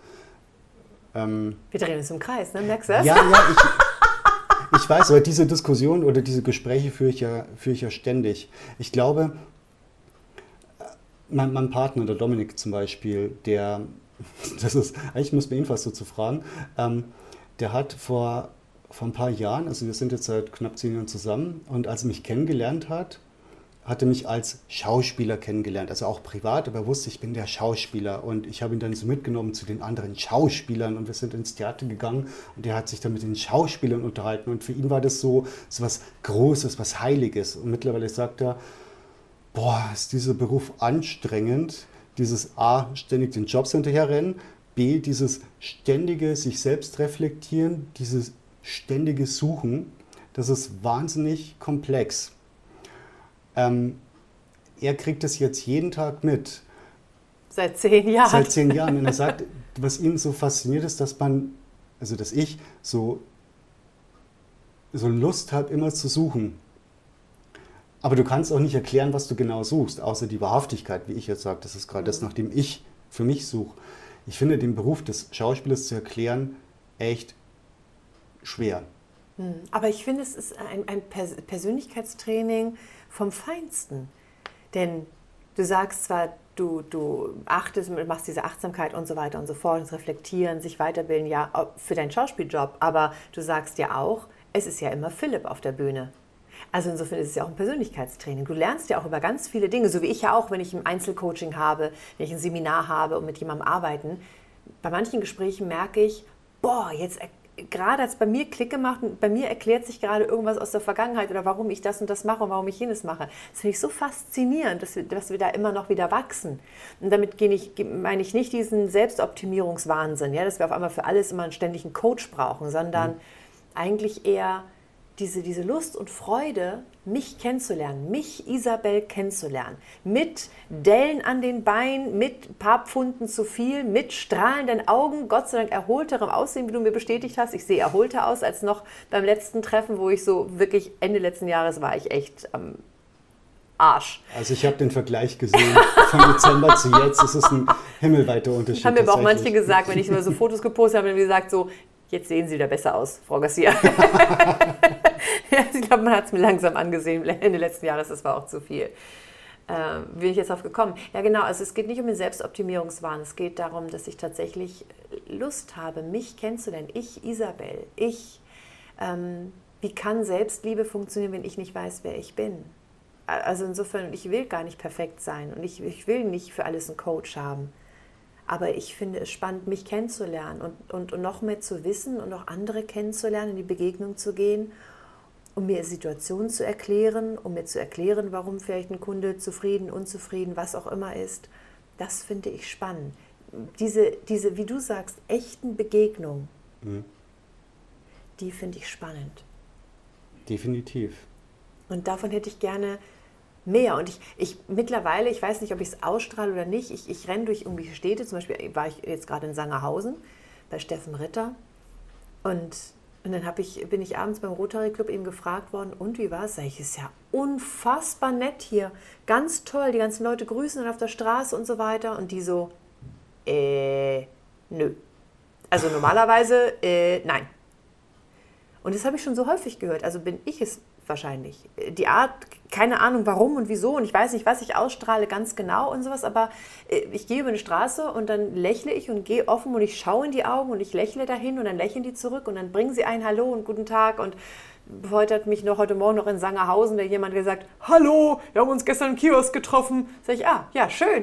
A: Wir drehen uns im Kreis, ne? Merkst du das?
B: Ja, ja, ich, ich weiß, aber diese Diskussion oder diese Gespräche führe ich ja, führe ich ja ständig. Ich glaube, mein, mein Partner, der Dominik zum Beispiel, der, das ist, eigentlich muss man ihn fast so zu fragen, ähm, der hat vor, vor ein paar Jahren, also wir sind jetzt seit knapp zehn Jahren zusammen, und als er mich kennengelernt hat, hatte mich als Schauspieler kennengelernt, also auch privat, aber er wusste, ich bin der Schauspieler, und ich habe ihn dann so mitgenommen zu den anderen Schauspielern und wir sind ins Theater gegangen und er hat sich dann mit den Schauspielern unterhalten und für ihn war das so, so was Großes, was Heiliges, und mittlerweile sagt er, boah, ist dieser Beruf anstrengend, dieses A, ständig den Jobs hinterherrennen, B, dieses ständige sich selbst reflektieren, dieses ständige Suchen, das ist wahnsinnig komplex. Ähm, er kriegt das jetzt jeden Tag mit.
A: Seit zehn Jahren.
B: Seit zehn Jahren. Und er sagt, was ihn so fasziniert ist, dass man, also dass ich so, so Lust habe, immer zu suchen. Aber du kannst auch nicht erklären, was du genau suchst, außer die Wahrhaftigkeit, wie ich jetzt sage. Das ist gerade das, nach dem ich für mich suche. Ich finde den Beruf des Schauspielers zu erklären echt schwer.
A: Aber ich finde, es ist ein, ein Persönlichkeitstraining vom Feinsten. Denn du sagst zwar, du, du achtest, machst diese Achtsamkeit und so weiter und so fort, das Reflektieren, sich weiterbilden, ja, für deinen Schauspieljob, aber du sagst ja auch, es ist ja immer Philipp auf der Bühne. Also insofern ist es ja auch ein Persönlichkeitstraining. Du lernst ja auch über ganz viele Dinge, so wie ich ja auch, wenn ich ein Einzelcoaching habe, wenn ich ein Seminar habe und mit jemandem arbeiten. Bei manchen Gesprächen merke ich, boah, jetzt gerade hat es bei mir Klick gemacht und bei mir erklärt sich gerade irgendwas aus der Vergangenheit oder warum ich das und das mache und warum ich jenes mache. Das finde ich so faszinierend, dass wir, dass wir da immer noch wieder wachsen. Und damit ich, meine ich nicht diesen Selbstoptimierungswahnsinn, ja, dass wir auf einmal für alles immer einen ständigen Coach brauchen, sondern mhm. eigentlich eher diese, diese Lust und Freude, mich kennenzulernen, mich, Isabel, kennenzulernen. Mit Dellen an den Beinen, mit ein paar Pfunden zu viel, mit strahlenden Augen, Gott sei Dank erholterem Aussehen, wie du mir bestätigt hast. Ich sehe erholter aus als noch beim letzten Treffen, wo ich so wirklich Ende letzten Jahres war ich echt am Arsch.
B: Also ich habe den Vergleich gesehen, von Dezember zu jetzt, es ist ein himmelweiter Unterschied.
A: Haben mir aber auch manche gesagt, wenn ich immer so Fotos gepostet habe, haben die gesagt so, jetzt sehen Sie wieder besser aus, Frau Garcia. Ja, ich glaube, man hat es mir langsam angesehen, Ende letzten Jahres, das war auch zu viel. Ähm, wie bin ich jetzt drauf gekommen? Ja genau, also es geht nicht um den Selbstoptimierungswahn, es geht darum, dass ich tatsächlich Lust habe, mich kennenzulernen. Ich, Isabel, ich, ähm, wie kann Selbstliebe funktionieren, wenn ich nicht weiß, wer ich bin? Also insofern, ich will gar nicht perfekt sein und ich, ich will nicht für alles einen Coach haben. Aber ich finde es spannend, mich kennenzulernen und, und, und noch mehr zu wissen und auch andere kennenzulernen, in die Begegnung zu gehen, um mir Situationen zu erklären, um mir zu erklären, warum vielleicht ein Kunde zufrieden, unzufrieden, was auch immer ist. Das finde ich spannend. Diese, diese, wie du sagst, echten Begegnungen, mhm. die finde ich spannend.
B: Definitiv.
A: Und davon hätte ich gerne mehr. Und ich, ich mittlerweile, ich weiß nicht, ob ich es ausstrahle oder nicht, ich, ich renne durch irgendwie Städte, zum Beispiel war ich jetzt gerade in Sangerhausen bei Steffen Ritter und, und dann hab ich, bin ich abends beim Rotary Club eben gefragt worden, und wie war es? Sag ich, ist ja unfassbar nett hier, ganz toll, die ganzen Leute grüßen dann auf der Straße und so weiter und die so, äh, nö. Also normalerweise, äh, nein. Und das habe ich schon so häufig gehört, also bin ich es wahrscheinlich. Die Art, keine Ahnung warum und wieso und ich weiß nicht, was ich ausstrahle ganz genau und sowas, aber ich gehe über eine Straße und dann lächle ich und gehe offen und ich schaue in die Augen und ich lächle dahin und dann lächeln die zurück und dann bringen sie ein Hallo und guten Tag und heute hat mich noch heute Morgen noch in Sangerhausen der jemand gesagt, hallo, wir haben uns gestern im Kiosk getroffen. Sag ich, ah, ja, schön.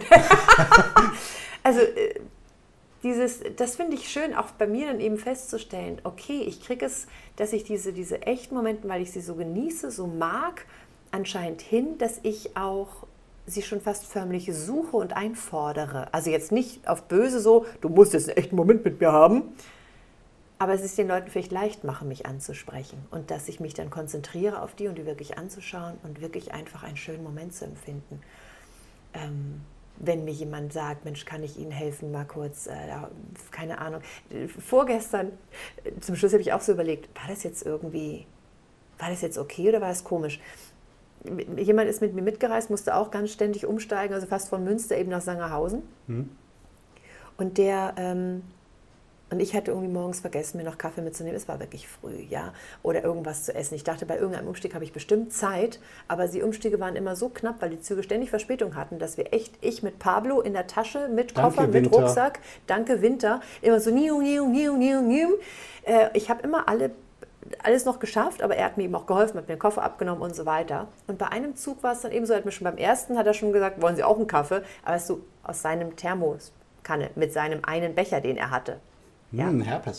A: Also Dieses, das finde ich schön, auch bei mir dann eben festzustellen, okay, ich kriege es, dass ich diese, diese echten Momente, weil ich sie so genieße, so mag, anscheinend hin, dass ich auch sie schon fast förmlich suche und einfordere. Also jetzt nicht auf böse so, du musst jetzt einen echten Moment mit mir haben, aber es ist den Leuten vielleicht leicht machen, mich anzusprechen und dass ich mich dann konzentriere auf die und die wirklich anzuschauen und wirklich einfach einen schönen Moment zu empfinden. Ähm, Wenn mir jemand sagt, Mensch, kann ich Ihnen helfen, mal kurz, äh, keine Ahnung. Vorgestern, zum Schluss habe ich auch so überlegt, war das jetzt irgendwie, war das jetzt okay oder war das komisch? Jemand ist mit mir mitgereist, musste auch ganz ständig umsteigen, also fast von Münster eben nach Sangerhausen. Hm. Und der, ähm, und ich hatte irgendwie morgens vergessen, mir noch Kaffee mitzunehmen. Es war wirklich früh, ja, oder irgendwas zu essen. Ich dachte, bei irgendeinem Umstieg habe ich bestimmt Zeit, aber die Umstiege waren immer so knapp, weil die Züge ständig Verspätung hatten, dass wir echt, ich mit Pablo in der Tasche, mit Koffer, danke, mit Winter. Rucksack, danke Winter, immer so niu, niu, niu, niu, niu. Äh, ich habe immer alle, alles noch geschafft, aber er hat mir eben auch geholfen, hat mir den Koffer abgenommen und so weiter. Und bei einem Zug war es dann eben so, er hat mir schon beim ersten, hat er schon gesagt, wollen Sie auch einen Kaffee? Aber weißt du, aus seinem Thermoskanne, mit seinem einen Becher, den er hatte.
B: Ja. Hm, Herpes.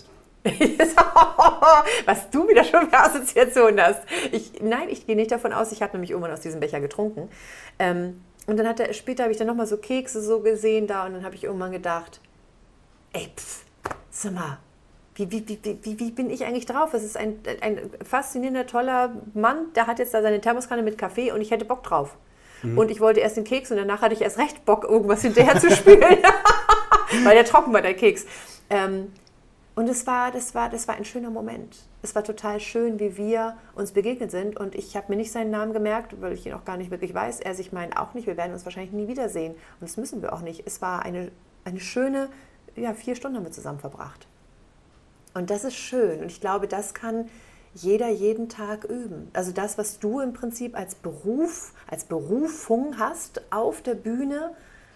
A: Was du wieder schon für Assoziationen hast. Ich, nein, ich gehe nicht davon aus, ich habe nämlich irgendwann aus diesem Becher getrunken. Ähm, und dann hat er, später habe ich dann nochmal so Kekse so gesehen da und dann habe ich irgendwann gedacht, ey, pff, sag mal, wie, wie, wie, wie, wie bin ich eigentlich drauf? Es ist ein, ein faszinierender, toller Mann, der hat jetzt da seine Thermoskanne mit Kaffee und ich hätte Bock drauf. Mhm. Und ich wollte erst den Keks und danach hatte ich erst recht Bock, irgendwas hinterher zu spielen, weil der trocken war, der Keks. Ähm, und es war, das war, das war ein schöner Moment. Es war total schön, wie wir uns begegnet sind. Und ich habe mir nicht seinen Namen gemerkt, weil ich ihn auch gar nicht wirklich weiß. Er sich meinen auch nicht. Wir werden uns wahrscheinlich nie wiedersehen. Und das müssen wir auch nicht. Es war eine, eine schöne, ja, vier Stunden haben wir zusammen verbracht. Und das ist schön. Und ich glaube, das kann jeder jeden Tag üben. Also das, was du im Prinzip als Beruf, als Berufung hast auf der Bühne,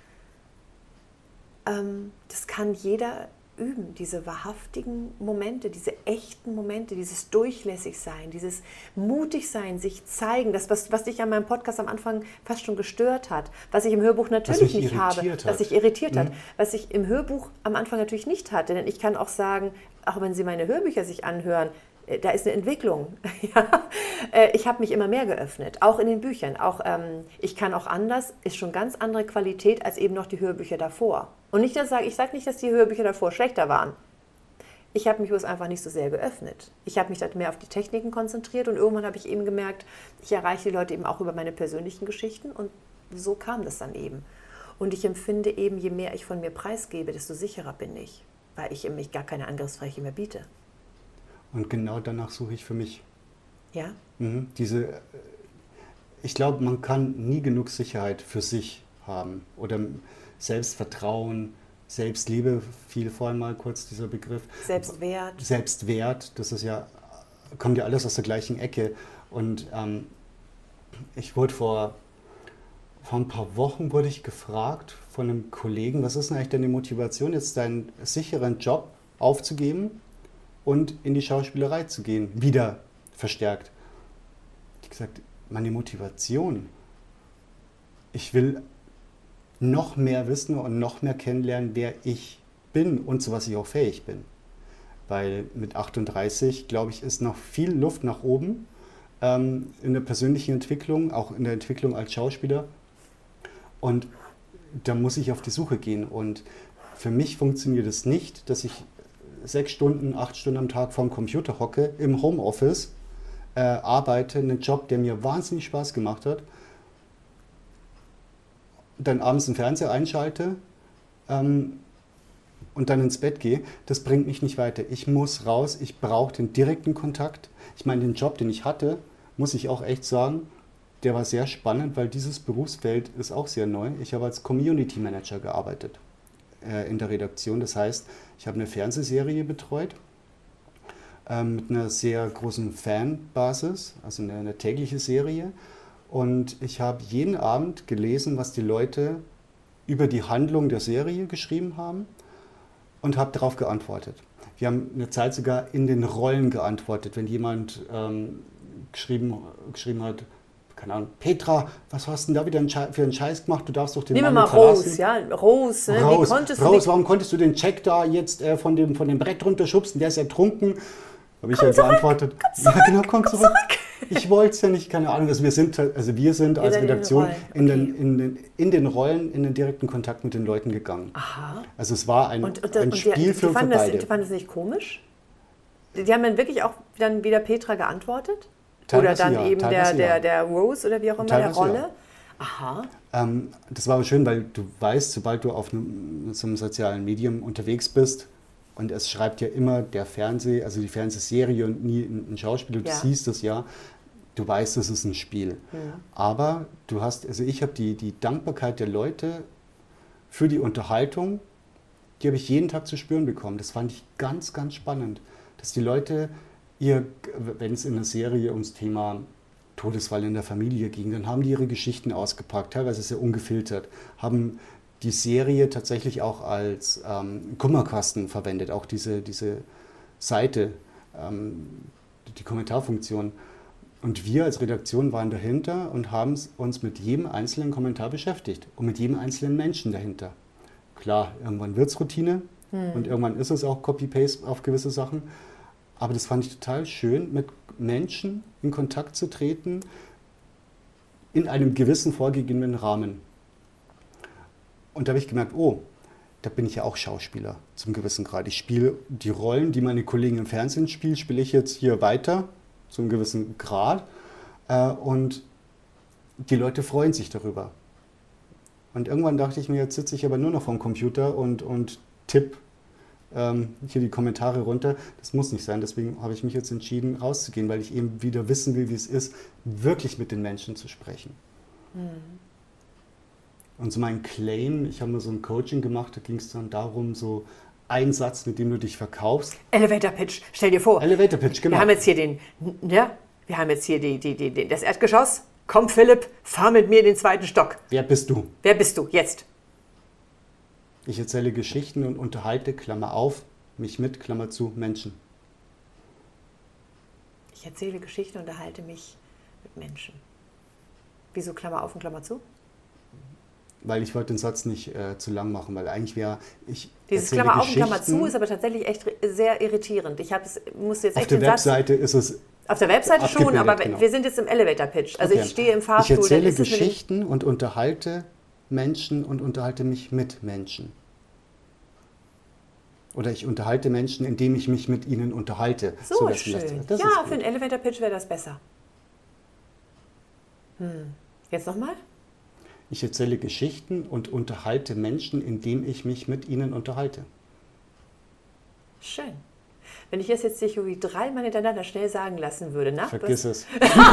A: ähm, das kann jeder üben, diese wahrhaftigen Momente, diese echten Momente, dieses Durchlässigsein, dieses Mutigsein, sich zeigen, das, was, was dich an meinem Podcast am Anfang fast schon gestört hat, was ich im Hörbuch natürlich nicht habe,
B: hat.
A: was sich irritiert
B: mhm.
A: hat, was ich im Hörbuch am Anfang natürlich nicht hatte, denn ich kann auch sagen, auch wenn Sie meine Hörbücher sich anhören, da ist eine Entwicklung. Ja. Ich habe mich immer mehr geöffnet, auch in den Büchern. Auch, ähm, ich kann auch anders, ist schon ganz andere Qualität als eben noch die Hörbücher davor. Und nicht, dass ich sage, ich sage nicht, dass die Hörbücher davor schlechter waren. Ich habe mich bloß einfach nicht so sehr geöffnet. Ich habe mich dann mehr auf die Techniken konzentriert und irgendwann habe ich eben gemerkt, ich erreiche die Leute eben auch über meine persönlichen Geschichten und so kam das dann eben. Und ich empfinde eben, je mehr ich von mir preisgebe, desto sicherer bin ich, weil ich mich gar keine Angriffsfläche mehr biete.
B: Und genau danach suche ich für mich.
A: Ja?
B: Mhm, diese, ich glaube, man kann nie genug Sicherheit für sich haben oder Selbstvertrauen, Selbstliebe, fiel vorhin mal kurz dieser Begriff.
A: Selbstwert.
B: Selbstwert, das ist ja, kommt ja alles aus der gleichen Ecke. Und ähm, ich wurde vor, vor ein paar Wochen wurde ich gefragt von einem Kollegen, was ist denn eigentlich deine Motivation, jetzt deinen sicheren Job aufzugeben und in die Schauspielerei zu gehen, wieder verstärkt. Ich habe gesagt, meine Motivation, ich will noch mehr wissen und noch mehr kennenlernen, wer ich bin und zu was ich auch fähig bin. Weil mit achtunddreißig, glaube ich, ist noch viel Luft nach oben ähm, in der persönlichen Entwicklung, auch in der Entwicklung als Schauspieler. Und da muss ich auf die Suche gehen. Und für mich funktioniert es nicht, dass ich sechs Stunden, acht Stunden am Tag vorm Computer hocke, im Homeoffice, äh, arbeite, einen Job, der mir wahnsinnig Spaß gemacht hat, dann abends den Fernseher einschalte ähm, und dann ins Bett gehe. Das bringt mich nicht weiter. Ich muss raus, ich brauche den direkten Kontakt. Ich meine, den Job, den ich hatte, muss ich auch echt sagen, der war sehr spannend, weil dieses Berufsfeld ist auch sehr neu. Ich habe als Community Manager gearbeitet in der Redaktion. Das heißt, ich habe eine Fernsehserie betreut äh, mit einer sehr großen Fanbasis, also eine, eine tägliche Serie. Und ich habe jeden Abend gelesen, was die Leute über die Handlung der Serie geschrieben haben und habe darauf geantwortet. Wir haben eine Zeit sogar in den Rollen geantwortet, wenn jemand ähm, geschrieben, geschrieben hat, keine Ahnung, Petra, was hast du denn da wieder für einen Scheiß gemacht? Du darfst doch den
A: Nehmen
B: Mann
A: wir mal
B: verlassen.
A: Rose, ja, Rose. Ne?
B: Rose,
A: Wie konntest
B: Rose
A: du
B: warum konntest du den Jack da jetzt äh, von, dem, von dem Brett runterschubsen? Der ist ertrunken. Habe ich
A: komm
B: ja
A: zurück,
B: geantwortet.
A: Komm zurück,
B: ja, genau, komm,
A: komm
B: zurück. zurück. Ich wollte es ja nicht, keine Ahnung. Also wir sind, also wir sind als
A: in den
B: Redaktion
A: Rollen,
B: in den,
A: okay.
B: in, den, in den Rollen, in den direkten Kontakt mit den Leuten gegangen.
A: Aha.
B: Also es war ein,
A: Und, und,
B: ein
A: und
B: Spiel
A: die, die,
B: für, für
A: fanden das,
B: beide.
A: die fanden das nicht komisch? Die haben dann wirklich auch dann wieder Petra geantwortet?
B: Teilweise
A: oder dann
B: ja,
A: eben der,
B: teilweise
A: der,
B: ja.
A: der Rose oder wie auch immer,
B: Teilweise
A: der Rolle?
B: ja.
A: Aha.
B: Ähm, das war aber schön, weil du weißt, sobald du auf einem, so einem sozialen Medium unterwegs bist, und es schreibt ja immer der Fernseh, also die Fernsehserie und nie ein Schauspieler, du
A: Ja.
B: siehst das ja, du weißt, es ist ein Spiel.
A: Ja.
B: Aber du hast, also ich habe die, die Dankbarkeit der Leute für die Unterhaltung, die habe ich jeden Tag zu spüren bekommen. Das fand ich ganz, ganz spannend, dass die Leute, ihr, wenn es in der Serie ums Thema Todesfall in der Familie ging, dann haben die ihre Geschichten ausgepackt, teilweise sehr ungefiltert, haben die Serie tatsächlich auch als ähm, Kummerkasten verwendet, auch diese, diese Seite, ähm, die Kommentarfunktion. Und wir als Redaktion waren dahinter und haben uns mit jedem einzelnen Kommentar beschäftigt und mit jedem einzelnen Menschen dahinter. Klar, irgendwann wird es Routine hm. und irgendwann ist es auch Copy-Paste auf gewisse Sachen. Aber das fand ich total schön, mit Menschen in Kontakt zu treten, in einem gewissen vorgegebenen Rahmen. Und da habe ich gemerkt, oh, da bin ich ja auch Schauspieler zum gewissen Grad. Ich spiele die Rollen, die meine Kollegen im Fernsehen spielen, spiele ich jetzt hier weiter zum gewissen Grad. Äh, und die Leute freuen sich darüber. Und irgendwann dachte ich mir, jetzt sitze ich aber nur noch vorm Computer und, und tipp ähm, hier die Kommentare runter. Das muss nicht sein, deswegen habe ich mich jetzt entschieden, rauszugehen, weil ich eben wieder wissen will, wie es ist, wirklich mit den Menschen zu sprechen. Mhm. Und so mein Claim, ich habe mal so ein Coaching gemacht, da ging es dann darum, so ein Satz, mit dem du dich verkaufst.
A: Elevator Pitch, stell dir vor.
B: Elevator Pitch, genau.
A: Wir haben jetzt hier den, ja, wir haben jetzt hier die, die, die, die, das Erdgeschoss. Komm Philipp, fahr mit mir in den zweiten Stock.
B: Wer bist du?
A: Wer bist du? Jetzt.
B: Ich erzähle Geschichten und unterhalte, Klammer auf, mich mit, Klammer zu, Menschen.
A: Ich erzähle Geschichten und unterhalte mich mit Menschen. Wieso Klammer auf und Klammer zu?
B: Weil ich wollte den Satz nicht äh, zu lang machen, weil eigentlich wäre ich.
A: Dieses Klammer auf und Klammer zu ist aber tatsächlich echt sehr irritierend. Ich es, musste jetzt
B: auf
A: echt
B: der
A: den
B: Webseite
A: Satz,
B: ist es.
A: Auf der Webseite schon, aber
B: genau.
A: Wir sind jetzt im Elevator Pitch. Also
B: okay.
A: Ich stehe im Fahrstuhl.
B: Ich erzähle Geschichten und unterhalte Menschen und unterhalte mich mit Menschen. Oder ich unterhalte Menschen, indem ich mich mit ihnen unterhalte.
A: So, so schön. Das, das ja, für einen Elevator Pitch wäre das besser. Hm. Jetzt nochmal?
B: Ich erzähle Geschichten und unterhalte Menschen, indem ich mich mit ihnen unterhalte.
A: Schön. Wenn ich das jetzt irgendwie dreimal hintereinander schnell sagen lassen würde, na?
B: Vergiss es.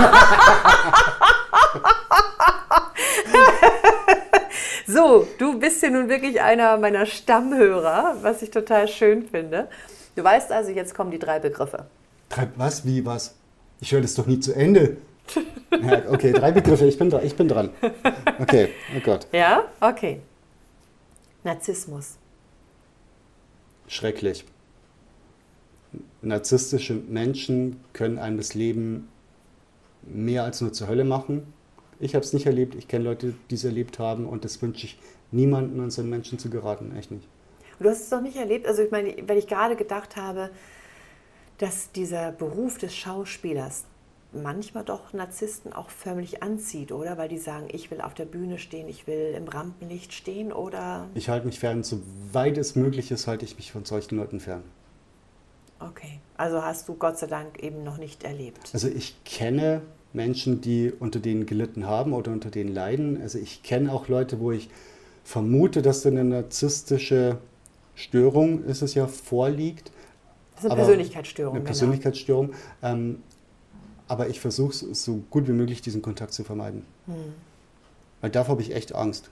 A: So, du bist ja nun wirklich einer meiner Stammhörer, was ich total schön finde. Du weißt also, jetzt kommen die drei Begriffe.
B: Drei, was? Wie, was? Ich höre das doch nie zu Ende. Ja, okay, drei Begriffe, ich bin, ich bin dran. Okay, oh Gott.
A: Ja, okay. Narzissmus.
B: Schrecklich. Narzisstische Menschen können einem das Leben mehr als nur zur Hölle machen. Ich habe es nicht erlebt, ich kenne Leute, die es erlebt haben und das wünsche ich niemandem, an so einen Menschen zu geraten, echt nicht.
A: Und du hast es doch nicht erlebt, also ich meine, weil ich gerade gedacht habe, dass dieser Beruf des Schauspielers manchmal doch Narzissten auch förmlich anzieht, oder? Weil die sagen, ich will auf der Bühne stehen, ich will im Rampenlicht stehen, oder?
B: Ich halte mich fern, soweit es möglich ist, halte ich mich von solchen Leuten fern.
A: Okay, also hast du Gott sei Dank eben noch nicht erlebt.
B: Also ich kenne Menschen, die unter denen gelitten haben oder unter denen leiden. Also ich kenne auch Leute, wo ich vermute, dass da eine narzisstische Störung, ist es ja, vorliegt.
A: Das ist eine Persönlichkeitsstörung.
B: Eine Persönlichkeitsstörung. Genau. Ähm, aber ich versuche es so gut wie möglich, diesen Kontakt zu vermeiden. Hm. Weil davor habe ich echt Angst.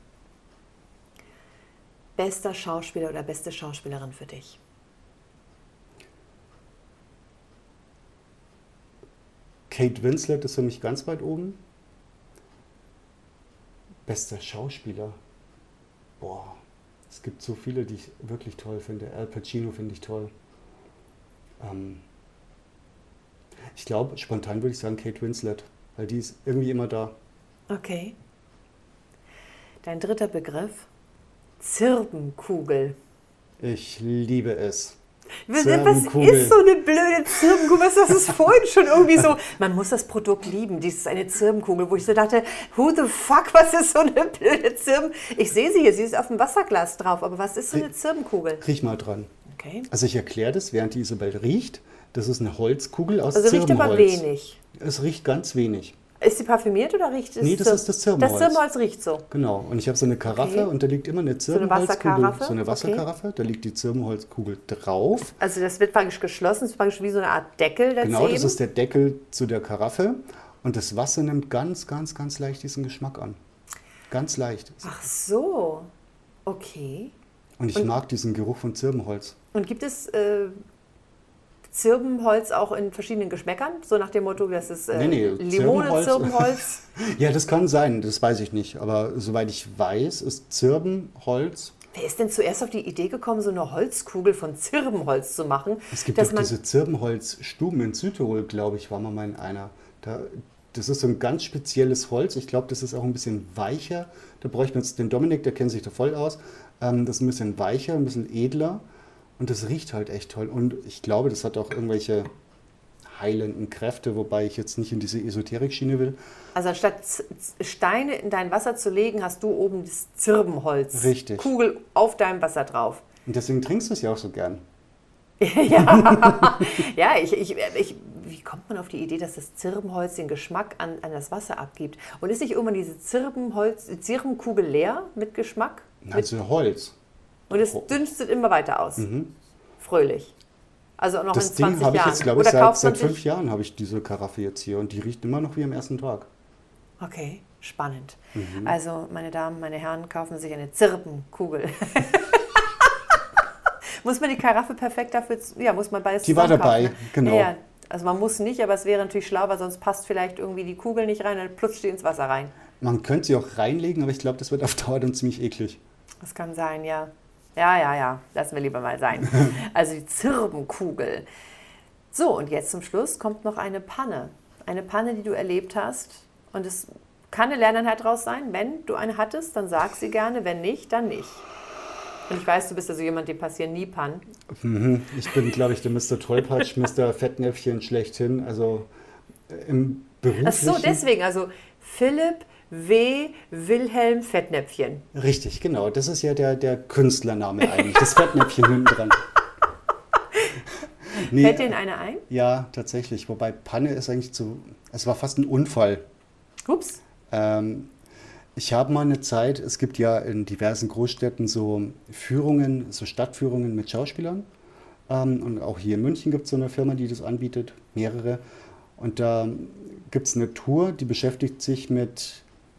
A: Bester Schauspieler oder beste Schauspielerin für dich?
B: Kate Winslet ist für mich ganz weit oben. Bester Schauspieler. Boah, es gibt so viele, die ich wirklich toll finde. Al Pacino finde ich toll. Ähm ich glaube, spontan würde ich sagen Kate Winslet, weil die ist irgendwie immer da.
A: Okay. Dein dritter Begriff? Zirbenkugel.
B: Ich liebe es.
A: Was ist so eine blöde Zirbenkugel? Was das ist vorhin schon irgendwie so. Man muss das Produkt lieben. Dies ist eine Zirbenkugel, wo ich so dachte, who the fuck, was ist so eine blöde Zirben? Ich sehe sie hier, sie ist auf dem Wasserglas drauf, aber was ist so eine Zirbenkugel?
B: Riech mal dran.
A: Okay.
B: Also ich erkläre das, während die Isabel riecht. Das ist eine Holzkugel aus
A: also
B: Zirbenholz.
A: Also riecht aber wenig.
B: Es riecht ganz wenig.
A: Ist sie parfümiert oder riecht es?
B: Nee, das ist das Zirbenholz.
A: Das Zirbenholz riecht so.
B: Genau. Und ich habe so eine Karaffe okay. und da liegt immer eine Zirbenholzkugel. So eine Wasserkaraffe? So eine Wasserkaraffe. Okay. Da liegt die Zirbenholzkugel drauf.
A: Also das wird praktisch geschlossen, das ist praktisch wie so eine Art Deckel.
B: Genau, das ist der Deckel zu der Karaffe. Und das Wasser nimmt ganz, ganz, ganz leicht diesen Geschmack an. Ganz leicht.
A: Ach so. Okay.
B: Und ich und, mag diesen Geruch von Zirbenholz.
A: Und gibt es äh, Zirbenholz auch in verschiedenen Geschmäckern? So nach dem Motto, das ist äh,
B: nee, nee,
A: Limone, Zirbenholz?
B: Ja, das kann sein, das weiß ich nicht. Aber soweit ich weiß, ist Zirbenholz...
A: Wer ist denn zuerst auf die Idee gekommen, so eine Holzkugel von Zirbenholz zu machen?
B: Es gibt doch diese Zirbenholzstuben in Südtirol, glaube ich, war mal in einer. Da, das ist so ein ganz spezielles Holz. Ich glaube, das ist auch ein bisschen weicher. Da bräuchte man jetzt den Dominik, der kennt sich da voll aus. Ähm, das ist ein bisschen weicher, ein bisschen edler. Und das riecht halt echt toll. Und ich glaube, das hat auch irgendwelche heilenden Kräfte, wobei ich jetzt nicht in diese Esoterik-Schiene will.
A: Also anstatt Z- Steine in dein Wasser zu legen, hast du oben das Zirbenholz.
B: Richtig.
A: Kugel auf deinem Wasser drauf.
B: Und deswegen trinkst du es ja auch so gern.
A: ja, ja ich, ich, ich, wie kommt man auf die Idee, dass das Zirbenholz den Geschmack an, an das Wasser abgibt? Und ist nicht irgendwann diese Zirbenholz, Zirbenkugel leer mit Geschmack?
B: Also Holz.
A: Und es dünstet immer weiter aus.
B: Mhm.
A: Fröhlich. Also auch noch
B: Das
A: in zwanzig
B: Ding habe ich
A: Jahren.
B: jetzt, glaube ich,
A: Oder
B: seit,
A: kauft man
B: seit fünf
A: sich-
B: Jahren habe ich diese Karaffe jetzt hier und die riecht immer noch wie am ersten Tag.
A: Okay, spannend.
B: Mhm.
A: Also, meine Damen, meine Herren, kaufen sich eine Zirbenkugel. Muss man die Karaffe perfekt dafür, z- ja, muss man beides
B: Die war
A: zusammen
B: dabei,
A: kaufen, ne?
B: genau.
A: Ja, ja. Also man muss nicht, aber es wäre natürlich schlau, weil sonst passt vielleicht irgendwie die Kugel nicht rein, dann plutscht die ins Wasser rein.
B: Man könnte sie auch reinlegen, aber ich glaube, das wird auf Dauer dann ziemlich eklig.
A: Das kann sein, ja. Ja, ja, ja, lassen wir lieber mal sein. Also die Zirbenkugel. So, und jetzt zum Schluss kommt noch eine Panne. Eine Panne, die du erlebt hast. Und es kann eine Lerneinheit draus sein. Wenn du eine hattest, dann sag sie gerne. Wenn nicht, dann nicht. Und ich weiß, du bist also jemand, dem passieren nie Pannen.
B: Mhm. Ich bin, glaube ich, der Mister Tollpatsch, Mister Fettnäpfchen schlechthin. Also äh, im
A: Ach
B: beruflichen...
A: so, deswegen. Also Philipp W. Wilhelm Fettnäpfchen.
B: Richtig, genau. Das ist ja der, der Künstlername eigentlich. Das Fettnäpfchen hinten dran. Nee,
A: Fällt dir in eine ein?
B: ja, tatsächlich. Wobei Panne ist eigentlich zu... Es war fast ein Unfall.
A: Ups.
B: Ähm, ich habe mal eine Zeit, es gibt ja in diversen Großstädten so Führungen, so Stadtführungen mit Schauspielern. Ähm, und auch hier in München gibt es so eine Firma, die das anbietet, mehrere. Und da gibt es eine Tour, die beschäftigt sich mit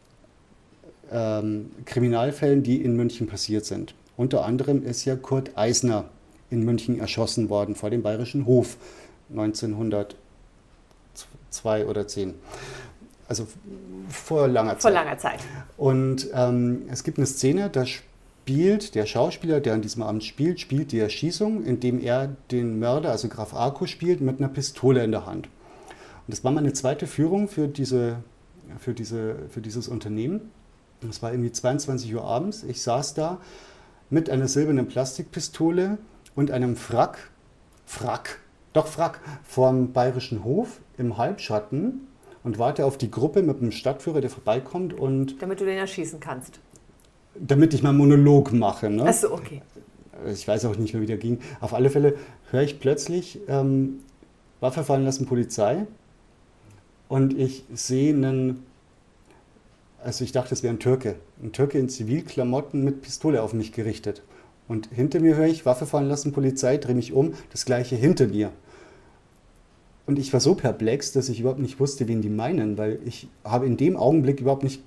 B: ähm, Kriminalfällen, die in München passiert sind. Unter anderem ist ja Kurt Eisner in München erschossen worden vor dem Bayerischen Hof neunzehnhundertzwei oder zehn. Also vor langer Zeit.
A: Vor langer Zeit.
B: Und ähm, es gibt eine Szene, da spielt der Schauspieler, der an diesem Abend spielt, spielt die Erschießung, indem er den Mörder, also Graf Arco, spielt mit einer Pistole in der Hand. Und das war meine zweite Führung für, diese, für, diese, für dieses Unternehmen. Es war irgendwie zweiundzwanzig Uhr abends. Ich saß da mit einer silbernen Plastikpistole und einem Frack, Frack, doch Frack, vorm Bayerischen Hof im Halbschatten und warte auf die Gruppe mit dem Stadtführer, der vorbeikommt und
A: Damit du den erschießen kannst.
B: damit ich meinen Monolog mache. Ne?
A: Achso, okay.
B: Ich weiß auch nicht mehr, wie der ging. Auf alle Fälle höre ich plötzlich ähm, Waffe fallen lassen, Polizei. Und ich sehe einen, also ich dachte, es wäre ein Türke. Ein Türke in Zivilklamotten mit Pistole auf mich gerichtet. Und hinter mir höre ich Waffe fallen lassen, Polizei, drehe mich um, das gleiche hinter mir. Und ich war so perplex, dass ich überhaupt nicht wusste, wen die meinen, weil ich habe in dem Augenblick überhaupt nicht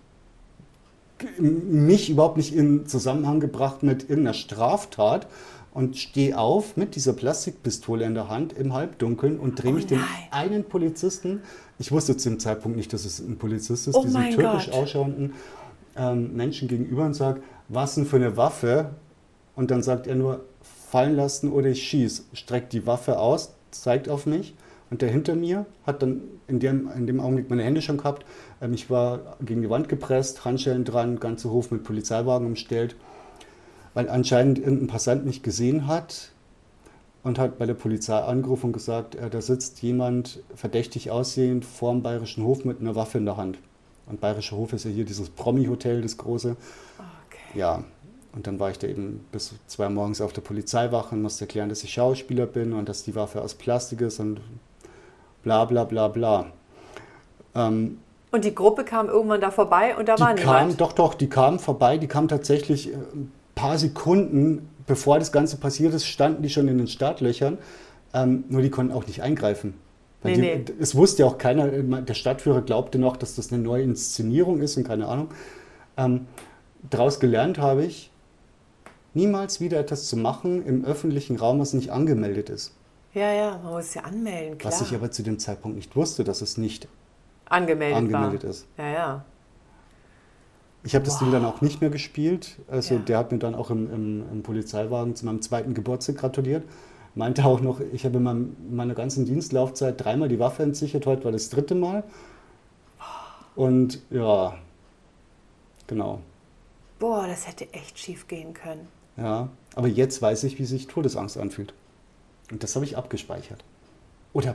B: mich überhaupt nicht in Zusammenhang gebracht mit irgendeiner Straftat und stehe auf mit dieser Plastikpistole in der Hand im Halbdunkeln und drehe
A: Oh
B: mich dem
A: nein.
B: einen Polizisten, ich wusste zu dem Zeitpunkt nicht, dass es ein Polizist ist,
A: Oh
B: diesem
A: mein
B: türkisch
A: Gott.
B: ausschauenden ähm, Menschen gegenüber und sage, was denn für eine Waffe? Und dann sagt er nur, fallen lassen oder ich schieße. Streckt die Waffe aus, zeigt auf mich. Und der hinter mir hat dann in dem, in dem Augenblick meine Hände schon gehabt. Ähm, ich war gegen die Wand gepresst, Handschellen dran, ganzer Hof mit Polizeiwagen umstellt. Weil anscheinend irgendein Passant mich gesehen hat und hat bei der Polizei angerufen und gesagt, äh, da sitzt jemand verdächtig aussehend vor dem Bayerischen Hof mit einer Waffe in der Hand. Und Bayerischer Hof ist ja hier dieses Promi-Hotel, das große.
A: Okay.
B: Ja, und dann war ich da eben bis zwei Uhr morgens auf der Polizeiwache und musste erklären, dass ich Schauspieler bin und dass die Waffe aus Plastik ist und bla bla bla bla. Ähm,
A: Und die Gruppe kam irgendwann da vorbei und da
B: die
A: war
B: kam,
A: niemand.
B: doch, doch, die kam vorbei, die kam tatsächlich äh, ein paar Sekunden, bevor das Ganze passiert ist, standen die schon in den Startlöchern, ähm, nur die konnten auch nicht eingreifen. Weil
A: Nee,
B: die,
A: nee.
B: Es wusste ja auch keiner, der Stadtführer glaubte noch, dass das eine neue Inszenierung ist und keine Ahnung. Ähm, daraus gelernt habe ich, niemals wieder etwas zu machen im öffentlichen Raum, was nicht angemeldet ist.
A: Ja, ja, man muss es ja anmelden, klar.
B: Was ich aber zu dem Zeitpunkt nicht wusste, dass es nicht
A: angemeldet,
B: angemeldet
A: war.
B: ist.
A: Ja, ja.
B: Ich habe das
A: Wow.
B: Ding dann auch nicht mehr gespielt. Also
A: Ja.
B: der hat mir dann auch im, im, im Polizeiwagen zu meinem zweiten Geburtstag gratuliert. Meinte auch noch, ich habe in meinem, meiner ganzen Dienstlaufzeit dreimal die Waffe entsichert, heute war das dritte Mal. Und ja, genau.
A: Boah, das hätte echt schief gehen können.
B: Ja, aber jetzt weiß ich, wie sich Todesangst anfühlt. Und das habe ich abgespeichert. Oder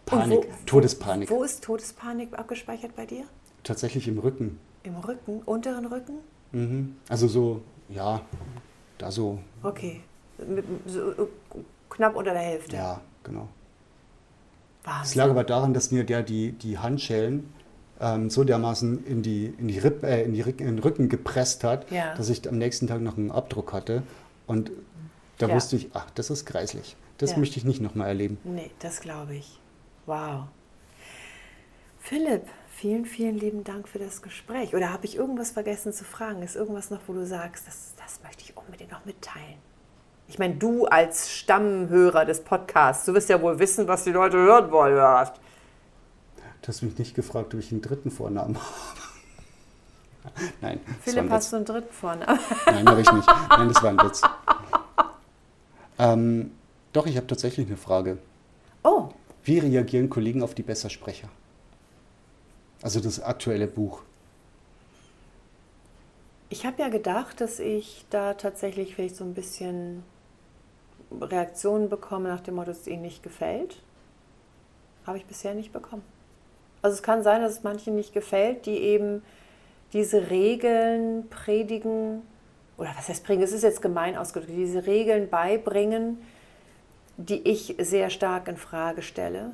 B: Panik,
A: wo,
B: Todespanik.
A: Wo ist Todespanik abgespeichert bei dir?
B: Tatsächlich im Rücken.
A: Im Rücken? Unteren Rücken?
B: Mhm. Also so, ja, da so.
A: Okay, Mit, so, knapp unter der Hälfte.
B: Ja, genau.
A: Wahnsinn.
B: Es lag aber daran, dass mir der die, die Handschellen ähm, so dermaßen in, die, in, die Ripp, äh, in, die, in den Rücken gepresst hat,
A: Ja.
B: dass ich am nächsten Tag noch einen Abdruck hatte. Und da
A: Ja.
B: wusste ich, ach, das ist greislich. Das
A: Ja.
B: möchte ich nicht nochmal erleben.
A: Nee, das glaube ich. Wow. Philipp, vielen, vielen lieben Dank für das Gespräch. Oder habe ich irgendwas vergessen zu fragen? Ist irgendwas noch, wo du sagst, das, das möchte ich unbedingt noch mitteilen? Ich meine, du als Stammhörer des Podcasts, du wirst ja wohl wissen, was die Leute hören wollen. Hast.
B: Du hast mich nicht gefragt, ob ich einen dritten Vornamen habe. Nein, das war
A: Philipp,
B: ein
A: hast
B: Witz.
A: du einen dritten Vornamen?
B: Nein, habe ich nicht. Nein, das war ein Witz. Ähm, doch, ich habe tatsächlich eine Frage.
A: Oh,
B: Wie reagieren Kollegen auf die Bessersprecher? Also das aktuelle Buch.
A: ich habe ja gedacht, dass ich da tatsächlich vielleicht so ein bisschen Reaktionen bekomme nach dem Motto, dass es ihnen nicht gefällt. Habe ich bisher nicht bekommen. Also es kann sein, dass es manchen nicht gefällt, die eben diese Regeln predigen, oder was heißt predigen, es ist jetzt gemein ausgedrückt, diese Regeln beibringen, die ich sehr stark in Frage stelle.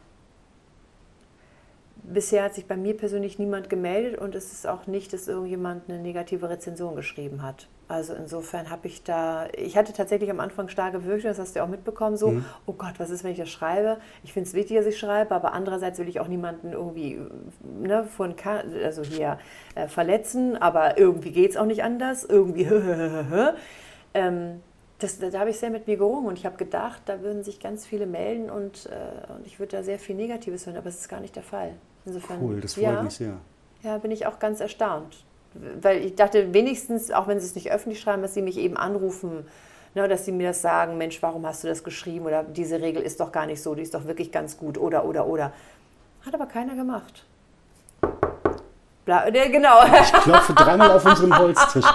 A: Bisher hat sich bei mir persönlich niemand gemeldet und es ist auch nicht, dass irgendjemand eine negative Rezension geschrieben hat. Also insofern habe ich da, ich hatte tatsächlich am Anfang starke Befürchtungen, das hast du ja auch mitbekommen, so, mhm. oh Gott, was ist, wenn ich das schreibe? Ich finde es wichtig, dass ich schreibe, aber andererseits will ich auch niemanden irgendwie, ne, von, also hier äh, verletzen, aber irgendwie geht es auch nicht anders, irgendwie, ähm, Das, da habe ich sehr mit mir gerungen und ich habe gedacht, da würden sich ganz viele melden und, äh, und ich würde da sehr viel Negatives hören, aber es ist gar nicht der Fall. Insofern,
B: cool, das freut
A: ja,
B: mich sehr.
A: Ja, bin ich auch ganz erstaunt. Weil ich dachte, wenigstens, auch wenn sie es nicht öffentlich schreiben, dass sie mich eben anrufen, ne, dass sie mir das sagen, Mensch, warum hast du das geschrieben? Oder diese Regel ist doch gar nicht so, die ist doch wirklich ganz gut. Oder, oder, oder. Hat aber keiner gemacht. Bla, ne, genau.
B: Ich klopfe dreimal auf unserem Holztisch.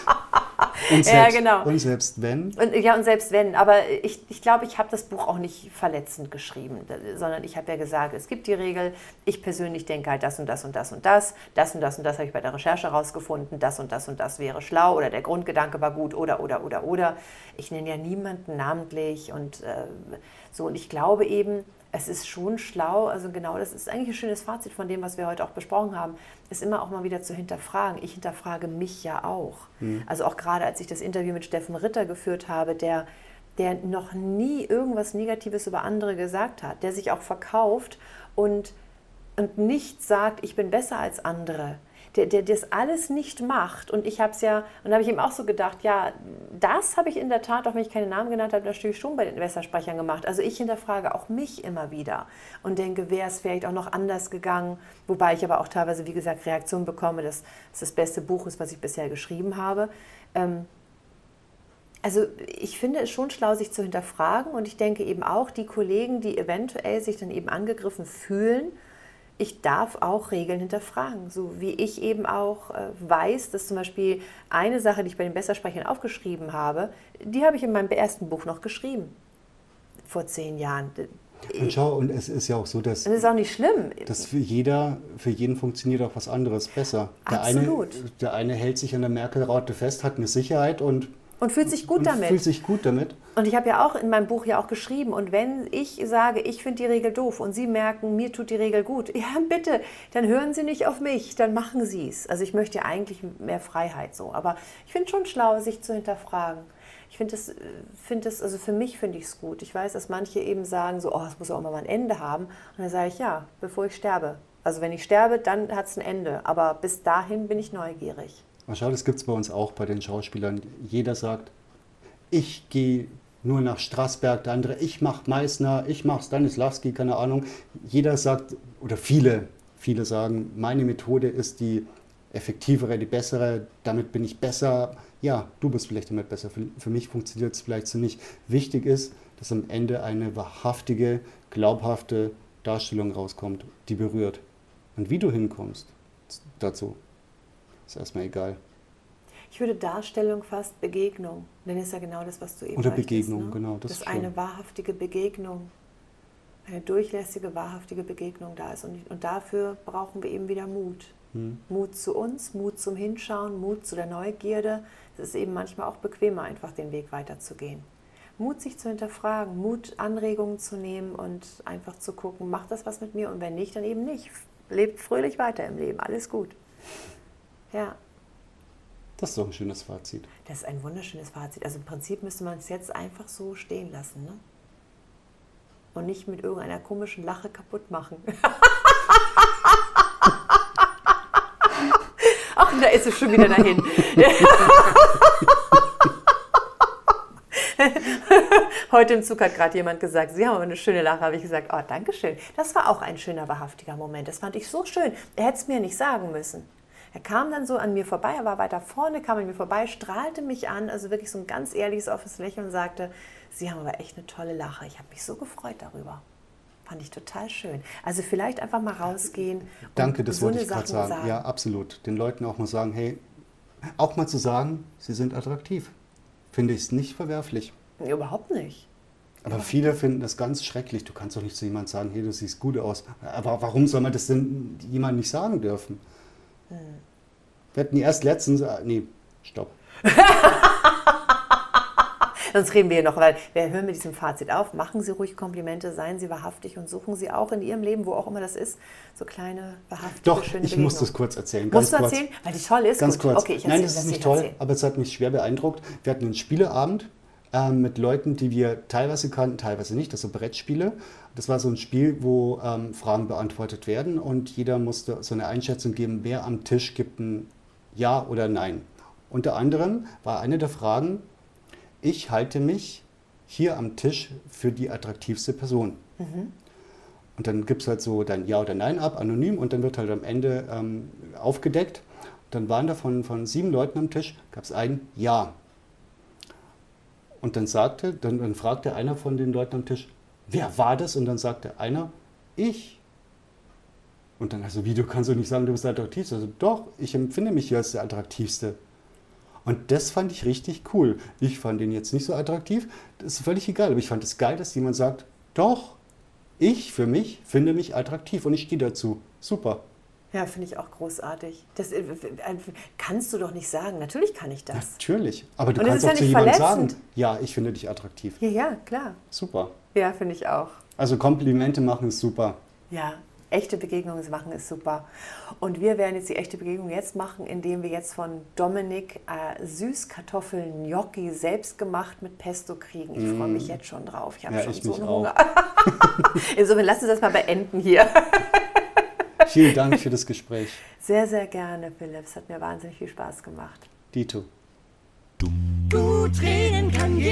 B: Und selbst,
A: ja, genau.
B: Und selbst wenn?
A: Und, ja, und selbst wenn. Aber ich, ich glaube, ich habe das Buch auch nicht verletzend geschrieben, sondern ich habe ja gesagt, es gibt die Regel, ich persönlich denke halt das und das und das und das, das und das und das habe ich bei der Recherche rausgefunden, das und das und das wäre schlau oder der Grundgedanke war gut oder, oder, oder, oder. Ich nenne ja niemanden namentlich und äh, so. Und ich glaube eben, es ist schon schlau, also genau, das ist eigentlich ein schönes Fazit von dem, was wir heute auch besprochen haben, ist immer auch mal wieder zu hinterfragen. Ich hinterfrage mich ja auch. Mhm. Also auch gerade, als ich das Interview mit Steffen Ritter geführt habe, der, der noch nie irgendwas Negatives über andere gesagt hat, der sich auch verkauft und, und nicht sagt, ich bin besser als andere. Der, der das alles nicht macht. Und ich habe es ja, und da habe ich ihm auch so gedacht, ja, das habe ich in der Tat, auch wenn ich keine Namen genannt habe, natürlich schon bei den Bessersprechern gemacht. Also ich hinterfrage auch mich immer wieder und denke, wäre es vielleicht auch noch anders gegangen, wobei ich aber auch teilweise, wie gesagt, Reaktionen bekomme, dass es das beste Buch ist, was ich bisher geschrieben habe. Ähm, also ich finde es schon schlau, sich zu hinterfragen und ich denke eben auch, die Kollegen, die eventuell sich dann eben angegriffen fühlen, ich darf auch Regeln hinterfragen, so wie ich eben auch äh, weiß, dass zum Beispiel eine Sache, die ich bei den Bessersprechern aufgeschrieben habe, die habe ich in meinem ersten Buch noch geschrieben, vor zehn Jahren.
B: Und schau, und es ist ja auch so, dass,
A: das ist auch nicht schlimm.
B: dass für, jeder, für jeden funktioniert auch was anderes besser. Der
A: Absolut.
B: Eine, der eine hält sich an der Merkel-Raute fest, hat eine Sicherheit und
A: Und fühlt sich gut
B: und
A: damit.
B: fühlt sich gut damit.
A: Und ich habe ja auch in meinem Buch ja auch geschrieben, und wenn ich sage, ich finde die Regel doof und Sie merken, mir tut die Regel gut, ja bitte, dann hören Sie nicht auf mich, dann machen Sie es. Also ich möchte ja eigentlich mehr Freiheit so, aber ich finde es schon schlau, sich zu hinterfragen. Ich finde es, find also für mich finde ich es gut. Ich weiß, dass manche eben sagen so, oh, es muss ja auch mal ein Ende haben. Und dann sage ich, ja, bevor ich sterbe. Also wenn ich sterbe, dann hat es ein Ende, aber bis dahin bin ich neugierig.
B: Schau, das gibt es bei uns auch bei den Schauspielern. Jeder sagt, ich gehe nur nach Strassberg, der andere, ich mache Meißner, ich mache Stanislavski, keine Ahnung. Jeder sagt, oder viele, viele sagen, meine Methode ist die effektivere, die bessere, damit bin ich besser. Ja, du bist vielleicht damit besser, für, für mich funktioniert es vielleicht so nicht. Wichtig ist, dass am Ende eine wahrhaftige, glaubhafte Darstellung rauskommt, die berührt. Und wie du hinkommst dazu, ist erstmal egal.
A: Ich würde Darstellung fast Begegnung, denn ist ja genau das, was du eben
B: Oder
A: möchtest,
B: Begegnung,
A: ne?
B: genau. Das,
A: das ist
B: ist
A: eine wahrhaftige Begegnung. eine durchlässige, wahrhaftige Begegnung da ist. Und, und dafür brauchen wir eben wieder Mut. Hm. Mut zu uns, Mut zum Hinschauen, Mut zu der Neugierde. Es ist eben manchmal auch bequemer, einfach den Weg weiterzugehen. Mut, sich zu hinterfragen, Mut, Anregungen zu nehmen und einfach zu gucken, macht das was mit mir? Und wenn nicht, dann eben nicht. Lebt fröhlich weiter im Leben, alles gut. Ja.
B: Das ist doch ein schönes Fazit.
A: Das ist ein wunderschönes Fazit. Also im Prinzip müsste man es jetzt einfach so stehen lassen, ne? Und nicht mit irgendeiner komischen Lache kaputt machen. Ach, da ist es schon wieder dahin. Heute im Zug hat gerade jemand gesagt, Sie haben aber eine schöne Lache. Habe ich gesagt, oh, danke schön. Das war auch ein schöner, wahrhaftiger Moment. Das fand ich so schön. Er hätte es mir nicht sagen müssen. Er kam dann so an mir vorbei, er war weiter vorne, kam an mir vorbei, strahlte mich an, also wirklich so ein ganz ehrliches, offenes Lächeln und sagte, Sie haben aber echt eine tolle Lache. Ich habe mich so gefreut darüber. Fand ich total schön. Also vielleicht einfach mal rausgehen.
B: Danke, das wollte ich gerade sagen. sagen. Ja, absolut. Den Leuten auch mal sagen, hey, auch mal zu sagen, sie sind attraktiv. Finde ich es nicht verwerflich.
A: Nee, überhaupt nicht.
B: Aber ja. Viele finden das ganz schrecklich. Du kannst doch nicht zu jemandem sagen, hey, du siehst gut aus. Aber warum soll man das denn jemandem nicht sagen dürfen? Hm. Wir hatten erst letztens... Nee, stopp.
A: Sonst reden wir hier noch, weil wir hören mit diesem Fazit auf. Machen Sie ruhig Komplimente, seien Sie wahrhaftig und suchen Sie auch in Ihrem Leben, wo auch immer das ist, so kleine, wahrhaftige,
B: Doch,
A: schöne
B: ich muss das kurz erzählen.
A: Musst
B: ganz
A: du
B: kurz.
A: erzählen? Weil die toll ist?
B: Ganz
A: Gut.
B: kurz.
A: Okay, ich
B: Nein,
A: erzähl,
B: das ist nicht
A: erzähl.
B: toll, aber es hat mich schwer beeindruckt. Wir hatten einen Spieleabend äh, mit Leuten, die wir teilweise kannten, teilweise nicht. Das sind Brettspiele. Das war so ein Spiel, wo ähm, Fragen beantwortet werden und jeder musste so eine Einschätzung geben, wer am Tisch gibt ein Ja oder Nein. Unter anderem war eine der Fragen, ich halte mich hier am Tisch für die attraktivste Person. Mhm. Und dann gibt es halt so dein Ja oder Nein ab, anonym, und dann wird halt am Ende ähm, aufgedeckt. Dann waren da von, von sieben Leuten am Tisch, gab es ein Ja. Und dann sagte, dann, dann fragte einer von den Leuten am Tisch, wer war das? Und dann sagte einer, ich. Und dann also, wie, du kannst doch nicht sagen, du bist der Attraktivste. Also doch, ich empfinde mich hier als der Attraktivste. Und das fand ich richtig cool. Ich fand ihn jetzt nicht so attraktiv, das ist völlig egal. Aber ich fand es geil, dass jemand sagt, doch, ich für mich finde mich attraktiv und ich stehe dazu. Super.
A: Ja, finde ich auch großartig. Das äh, kannst du doch nicht sagen. Natürlich kann ich das.
B: Natürlich. Aber du
A: und
B: kannst
A: auch
B: ja zu jemandem sagen, ja, ich finde dich attraktiv.
A: Ja, ja, klar.
B: Super.
A: Ja, finde ich auch.
B: Also Komplimente machen ist super.
A: Ja. Echte Begegnungen machen ist super. Und wir werden jetzt die echte Begegnung jetzt machen, indem wir jetzt von Dominik äh, Süßkartoffeln-Gnocchi selbst gemacht mit Pesto kriegen. Ich mm. freue mich jetzt schon drauf. Ich habe
B: ja,
A: schon
B: ich
A: so
B: mich
A: einen
B: auch.
A: Hunger. Insofern lass uns das mal beenden hier.
B: Vielen Dank für das Gespräch.
A: Sehr, sehr gerne, Philipp. Es hat mir wahnsinnig viel Spaß gemacht.
B: Dito.
C: Du Tränen kann